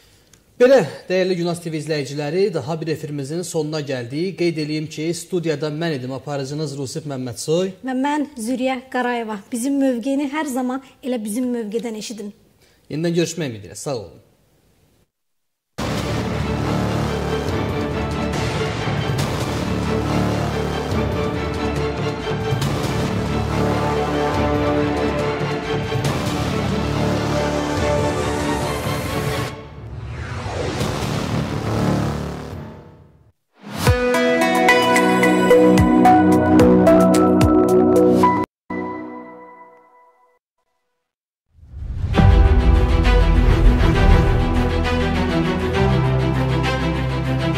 Belə, dəyərli Günas TV izləyiciləri, daha bir efirimizin sonuna gəldik. Qeyd edeyim ki, studiyada mən idim, aparıcınız Rusif Məmmədsoy və mən Züriyə Qarayeva. Bizim mövqeyini hər zaman elə bizim mövqedən eşidin. Yenidən görüşmək ümidilə, sağ olun.